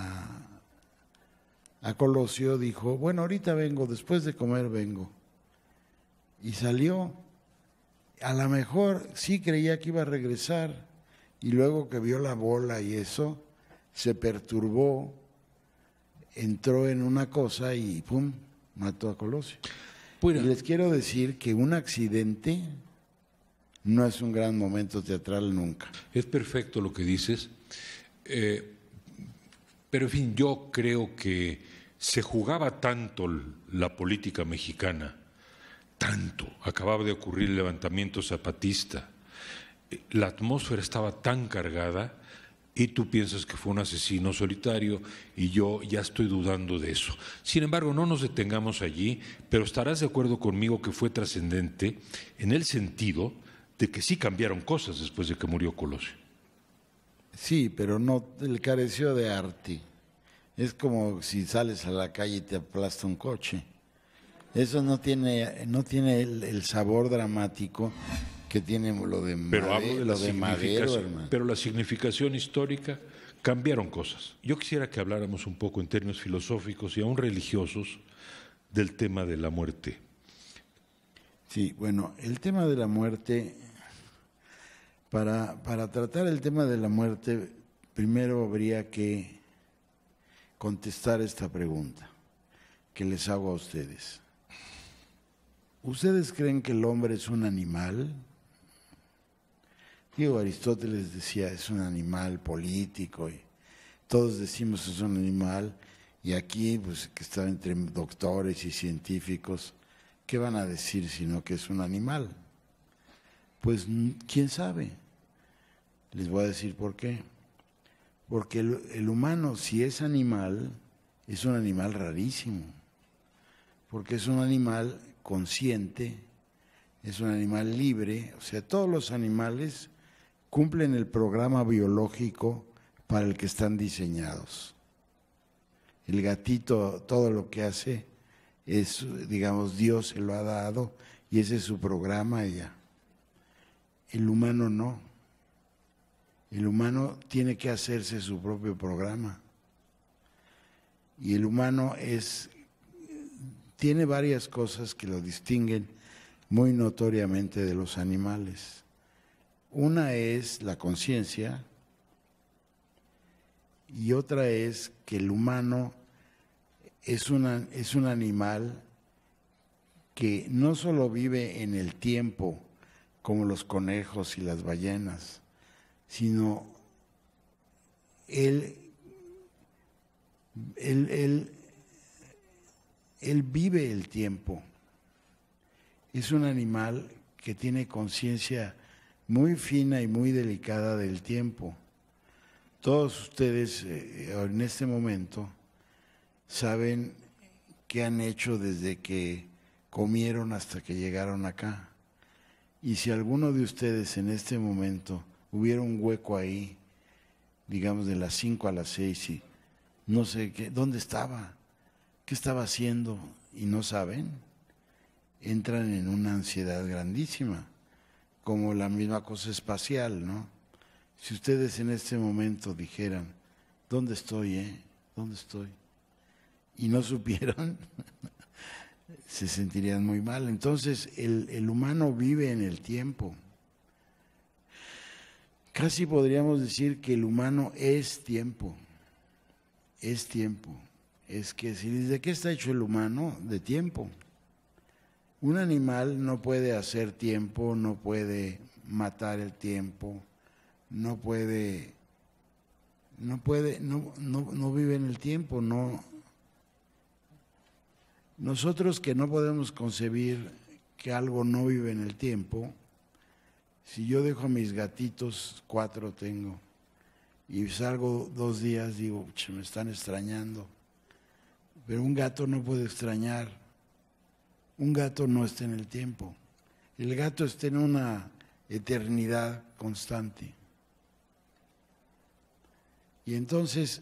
a Colosio dijo, bueno, ahorita vengo, después de comer vengo. Y salió, a lo mejor sí creía que iba a regresar y luego que vio la bola y eso, se perturbó, entró en una cosa y ¡pum!, mató a Colosio. Bueno. Y les quiero decir que un accidente no es un gran momento teatral nunca. Es perfecto lo que dices, pero en fin, yo creo que se jugaba tanto la política mexicana, tanto, acababa de ocurrir el levantamiento zapatista, la atmósfera estaba tan cargada y tú piensas que fue un asesino solitario y yo ya estoy dudando de eso. Sin embargo, no nos detengamos allí, pero estarás de acuerdo conmigo que fue trascendente en el sentido de que sí cambiaron cosas después de que murió Colosio. Sí, pero no, le careció de arte. Es como si sales a la calle y te aplasta un coche. Eso no tiene el sabor dramático que tiene lo de Pero hablo de lo de Madero, hermano. Pero la significación histórica, cambiaron cosas. Yo quisiera que habláramos un poco en términos filosóficos y aún religiosos del tema de la muerte. Sí, bueno, el tema de la muerte, para tratar el tema de la muerte, primero habría que contestar esta pregunta que les hago a ustedes. ¿Ustedes creen que el hombre es un animal? Digo, Aristóteles decía, es un animal político, y todos decimos es un animal, y aquí, pues, que está entre doctores y científicos, ¿qué van a decir sino que es un animal? Pues, ¿quién sabe? Les voy a decir por qué. Porque el humano, si es animal, es un animal rarísimo, porque es un animal consciente, es un animal libre, o sea, todos los animales cumplen el programa biológico para el que están diseñados. El gatito, todo lo que hace es, digamos, Dios se lo ha dado y ese es su programa ya. El humano no. El humano tiene que hacerse su propio programa. Y el humano tiene varias cosas que lo distinguen muy notoriamente de los animales. Una es la conciencia y otra es que el humano es un animal que no solo vive en el tiempo como los conejos y las ballenas, sino él vive el tiempo. Es un animal que tiene conciencia muy fina y muy delicada del tiempo. Todos ustedes en este momento saben qué han hecho desde que comieron hasta que llegaron acá. Y si alguno de ustedes en este momento hubiera un hueco ahí, digamos de las 5 a las 6, y no sé qué, ¿dónde estaba? ¿Qué estaba haciendo? Y no saben, entran en una ansiedad grandísima, como la misma cosa espacial, ¿no? Si ustedes en este momento dijeran, ¿dónde estoy, ¿Dónde estoy? Y no supieran, se sentirían muy mal. Entonces, el humano vive en el tiempo. Casi podríamos decir que el humano es tiempo. Es tiempo. Es que si ¿de qué está hecho el humano? De tiempo. Un animal no puede hacer tiempo, no puede matar el tiempo, no vive en el tiempo, no. Nosotros que no podemos concebir que algo no vive en el tiempo, si yo dejo a mis gatitos, 4 tengo, y salgo 2 días, digo, me están extrañando. Pero un gato no puede extrañar. Un gato no está en el tiempo. El gato está en una eternidad constante. Y entonces,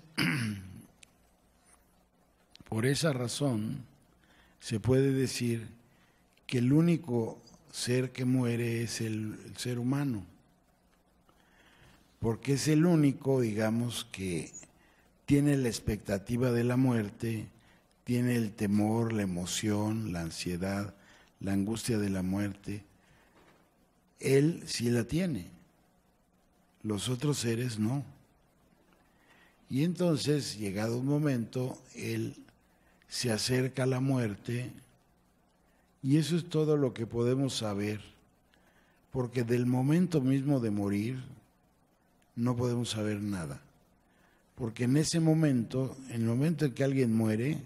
por esa razón, se puede decir que el único ser que muere es el ser humano, porque es el único, digamos, que tiene la expectativa de la muerte, tiene el temor, la emoción, la ansiedad, la angustia de la muerte. Él sí la tiene, los otros seres no. Y entonces, llegado un momento, él se acerca a la muerte Y eso es todo lo que podemos saber, porque del momento mismo de morir no podemos saber nada. Porque en ese momento, en el momento en que alguien muere,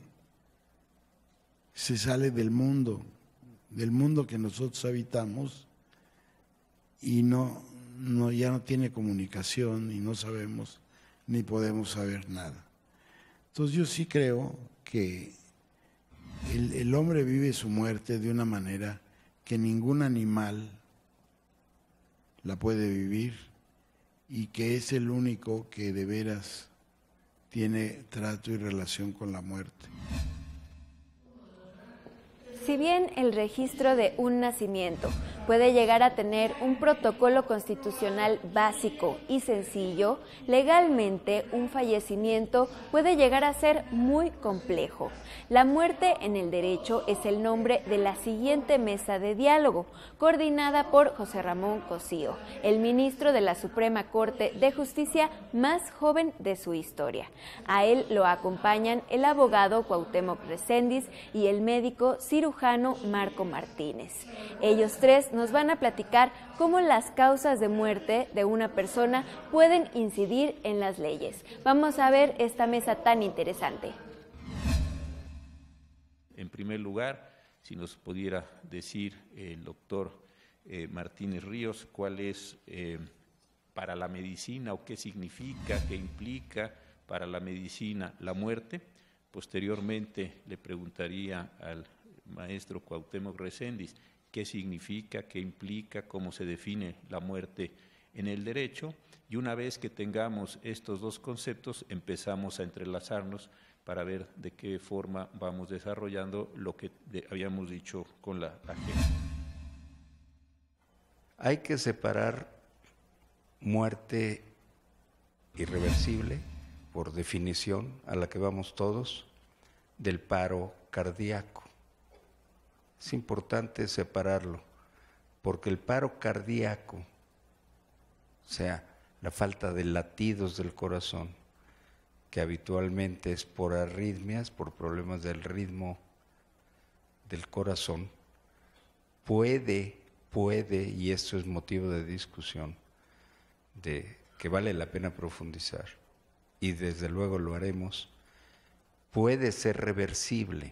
se sale del mundo que nosotros habitamos y ya no tiene comunicación y no sabemos ni podemos saber nada. Entonces yo sí creo que el hombre vive su muerte de una manera que ningún animal la puede vivir y que es el único que de veras tiene trato y relación con la muerte. Si bien el registro de un nacimiento puede llegar a tener un protocolo constitucional básico y sencillo, legalmente un fallecimiento puede llegar a ser muy complejo. La muerte en el derecho es el nombre de la siguiente mesa de diálogo, coordinada por José Ramón Cosío, el ministro de la Suprema Corte de Justicia más joven de su historia. A él lo acompañan el abogado Cuauhtémoc Recendis y el médico cirujano Marco Martínez. Ellos tres nos van a platicar cómo las causas de muerte de una persona pueden incidir en las leyes. Vamos a ver esta mesa tan interesante. En primer lugar, si nos pudiera decir el doctor Martínez Ríos cuál es para la medicina o qué significa, qué implica para la medicina la muerte. Posteriormente le preguntaría al maestro Cuauhtémoc Recendis qué significa, qué implica, cómo se define la muerte en el derecho, y una vez que tengamos estos dos conceptos empezamos a entrelazarnos para ver de qué forma vamos desarrollando lo que habíamos dicho con la agenda. Hay que separar muerte irreversible, por definición, a la que vamos todos, del paro cardíaco. Es importante separarlo, porque el paro cardíaco, o sea, la falta de latidos del corazón, que habitualmente es por arritmias, por problemas del ritmo del corazón, puede, y esto es motivo de discusión, de que vale la pena profundizar, y desde luego lo haremos, puede ser reversible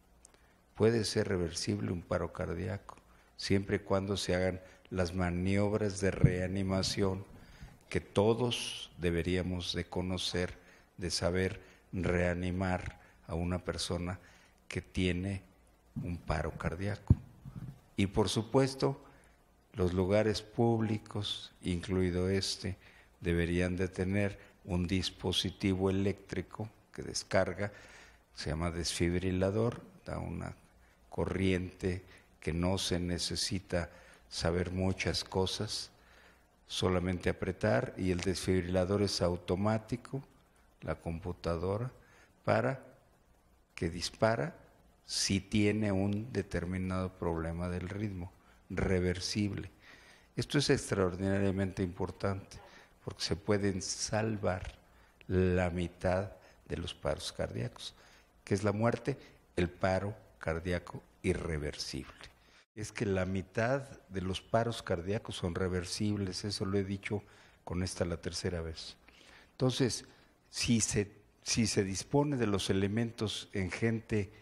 un paro cardíaco, siempre y cuando se hagan las maniobras de reanimación que todos deberíamos de conocer, de saber reanimar a una persona que tiene un paro cardíaco. Y por supuesto, los lugares públicos, incluido este, deberían de tener un dispositivo eléctrico que descarga, se llama desfibrilador, da una corriente que no se necesita saber muchas cosas, solamente apretar, y el desfibrilador es automático, la computadora, para que dispara si tiene un determinado problema del ritmo, reversible. Esto es extraordinariamente importante porque se pueden salvar la mitad de los paros cardíacos. ¿Qué es la muerte? El paro cardíaco irreversible. Es que la mitad de los paros cardíacos son reversibles, eso lo he dicho con esta la tercera vez. Entonces, si se dispone de los elementos en gente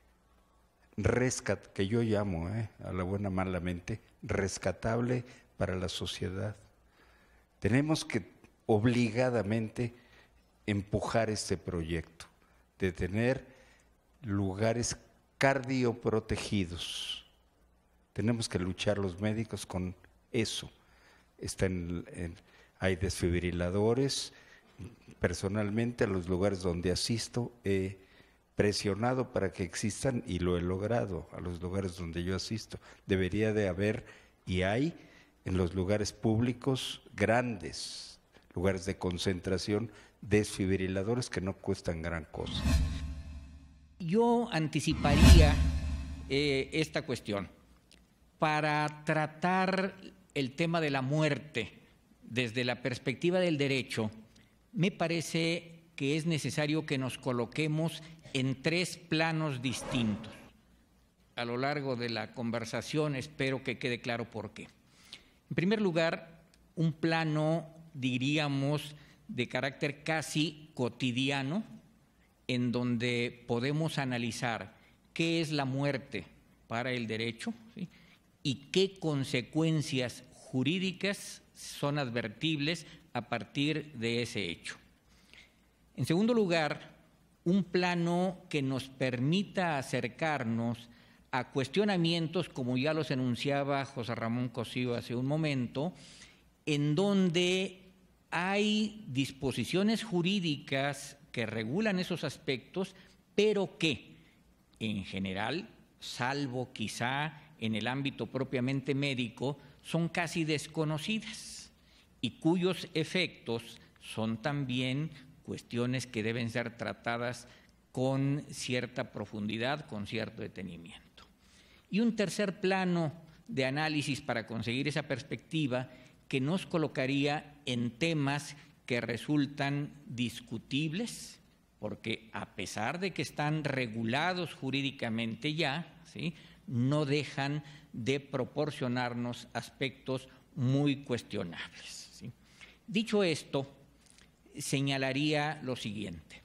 que yo llamo, a la buena mala mente, rescatable para la sociedad, tenemos que obligadamente empujar este proyecto de tener lugares cardioprotegidos. Tenemos que luchar los médicos con eso. Hay desfibriladores. Personalmente, a los lugares donde asisto he presionado para que existan y lo he logrado. A los lugares donde yo asisto debería de haber, y hay en los lugares públicos grandes, lugares de concentración, desfibriladores que no cuestan gran cosa. Yo anticiparía esta cuestión. Para tratar el tema de la muerte desde la perspectiva del derecho, me parece que es necesario que nos coloquemos en tres planos distintos. a lo largo de la conversación, espero que quede claro por qué. En primer lugar, un plano, diríamos, de carácter casi cotidiano, en donde podemos analizar qué es la muerte para el derecho, ¿sí?, y qué consecuencias jurídicas son advertibles a partir de ese hecho. En segundo lugar, un plano que nos permita acercarnos a cuestionamientos, como ya los enunciaba José Ramón Cosío hace un momento, en donde hay disposiciones jurídicas que regulan esos aspectos, pero que, en general, salvo quizá en el ámbito propiamente médico, son casi desconocidas y cuyos efectos son también cuestiones que deben ser tratadas con cierta profundidad, con cierto detenimiento. Y un tercer plano de análisis para conseguir esa perspectiva que nos colocaría en temas que resultan discutibles, porque a pesar de que están regulados jurídicamente ya, ¿sí?, no dejan de proporcionarnos aspectos muy cuestionables, ¿sí? Dicho esto, señalaría lo siguiente.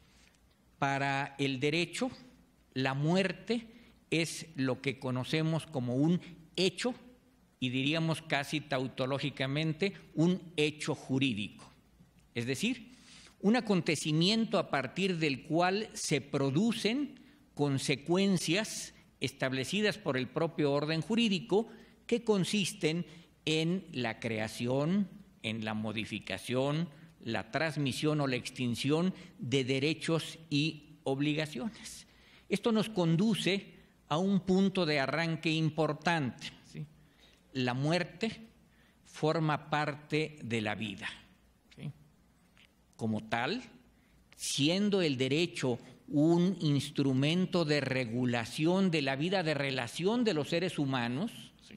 Para el derecho, la muerte es lo que conocemos como un hecho, y diríamos casi tautológicamente, un hecho jurídico. Es decir, un acontecimiento a partir del cual se producen consecuencias establecidas por el propio orden jurídico que consisten en la creación, en la modificación, la transmisión o la extinción de derechos y obligaciones. Esto nos conduce a un punto de arranque importante, ¿sí? La muerte forma parte de la vida, ¿sí? Como tal, siendo el derecho un instrumento de regulación de la vida de relación de los seres humanos, ¿sí?,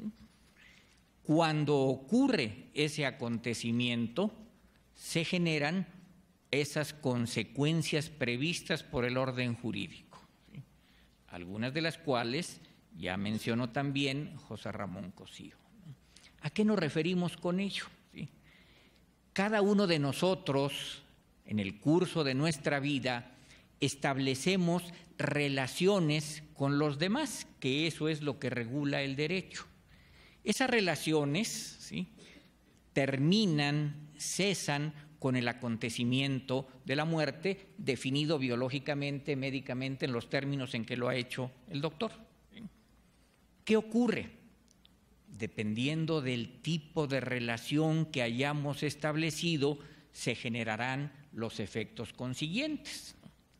cuando ocurre ese acontecimiento, se generan esas consecuencias previstas por el orden jurídico, ¿sí?, algunas de las cuales ya mencionó también José Ramón Cosío. ¿A qué nos referimos con ello? ¿Sí? Cada uno de nosotros, en el curso de nuestra vida, establecemos relaciones con los demás, que eso es lo que regula el derecho. Esas relaciones, ¿sí?, terminan, cesan con el acontecimiento de la muerte, definido biológicamente, médicamente, en los términos en que lo ha hecho el doctor. ¿Qué ocurre? Dependiendo del tipo de relación que hayamos establecido, se generarán los efectos consiguientes.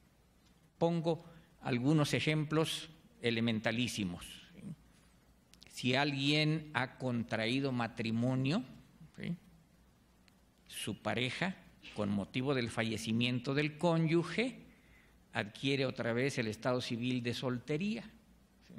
Pongo algunos ejemplos elementalísimos. Si alguien ha contraído matrimonio, ¿sí?, su pareja, con motivo del fallecimiento del cónyuge, adquiere otra vez el estado civil de soltería, ¿sí?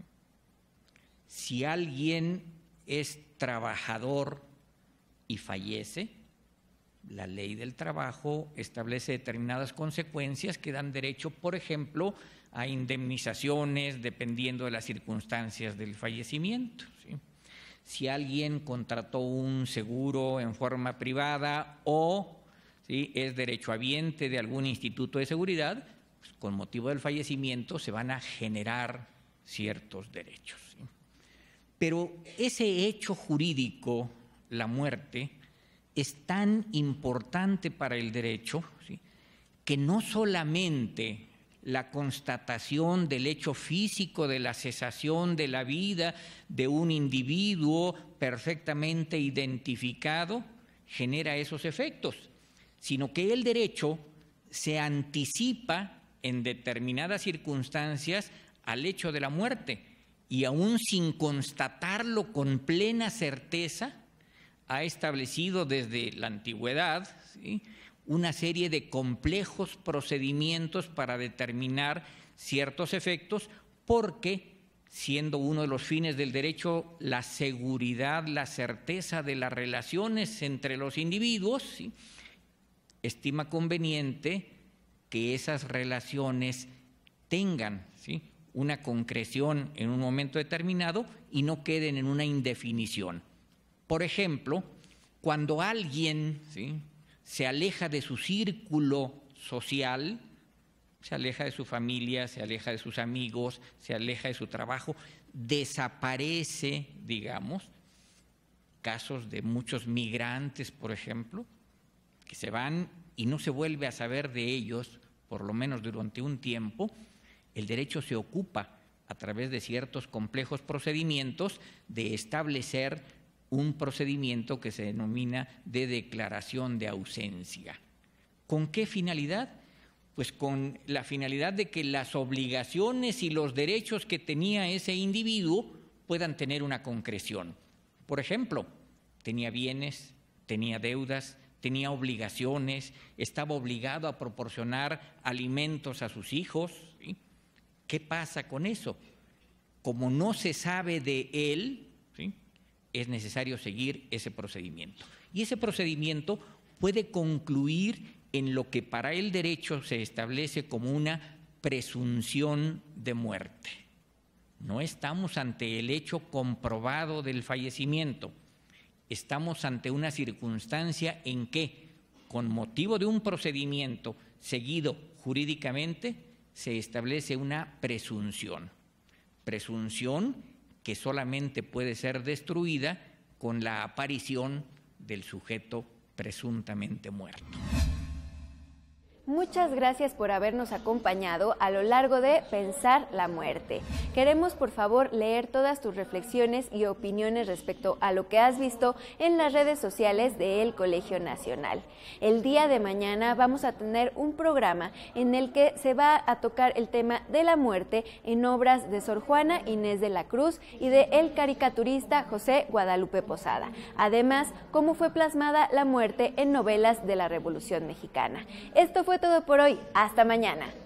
Si alguien es trabajador y fallece, la ley del trabajo establece determinadas consecuencias que dan derecho, por ejemplo, a indemnizaciones dependiendo de las circunstancias del fallecimiento, ¿sí? Si alguien contrató un seguro en forma privada o, ¿sí?, es derechohabiente de algún instituto de seguridad, pues, con motivo del fallecimiento se van a generar ciertos derechos, ¿sí? Pero ese hecho jurídico, la muerte, es tan importante para el derecho, ¿sí?, que no solamente la constatación del hecho físico de la cesación de la vida de un individuo perfectamente identificado genera esos efectos, sino que el derecho se anticipa en determinadas circunstancias al hecho de la muerte y aún sin constatarlo con plena certeza, ha establecido desde la antigüedad, ¿sí?, una serie de complejos procedimientos para determinar ciertos efectos, porque, siendo uno de los fines del derecho la seguridad, la certeza de las relaciones entre los individuos, ¿sí?, estima conveniente que esas relaciones tengan, ¿sí?, una concreción en un momento determinado y no queden en una indefinición. Por ejemplo, cuando alguien, ¿sí?, se aleja de su círculo social, se aleja de su familia, se aleja de sus amigos, se aleja de su trabajo, desaparece, digamos, casos de muchos migrantes, por ejemplo, que se van y no se vuelve a saber de ellos, por lo menos durante un tiempo. El derecho se ocupa, a través de ciertos complejos procedimientos, de establecer un procedimiento que se denomina de declaración de ausencia. ¿Con qué finalidad? Pues con la finalidad de que las obligaciones y los derechos que tenía ese individuo puedan tener una concreción. Por ejemplo, tenía bienes, tenía deudas, tenía obligaciones, estaba obligado a proporcionar alimentos a sus hijos, ¿sí? ¿Qué pasa con eso? Como no se sabe de él, ¿sí?, es necesario seguir ese procedimiento. Y ese procedimiento puede concluir en lo que para el derecho se establece como una presunción de muerte. No estamos ante el hecho comprobado del fallecimiento, estamos ante una circunstancia en que, con motivo de un procedimiento seguido jurídicamente, se establece una presunción que solamente puede ser destruida con la aparición del sujeto presuntamente muerto. Muchas gracias por habernos acompañado a lo largo de Pensar la Muerte. Queremos, por favor, leer todas tus reflexiones y opiniones respecto a lo que has visto en las redes sociales del Colegio Nacional. El día de mañana vamos a tener un programa en el que se va a tocar el tema de la muerte en obras de Sor Juana Inés de la Cruz y de el caricaturista José Guadalupe Posada. Además, cómo fue plasmada la muerte en novelas de la Revolución Mexicana. Esto fue todo por hoy. Hasta mañana.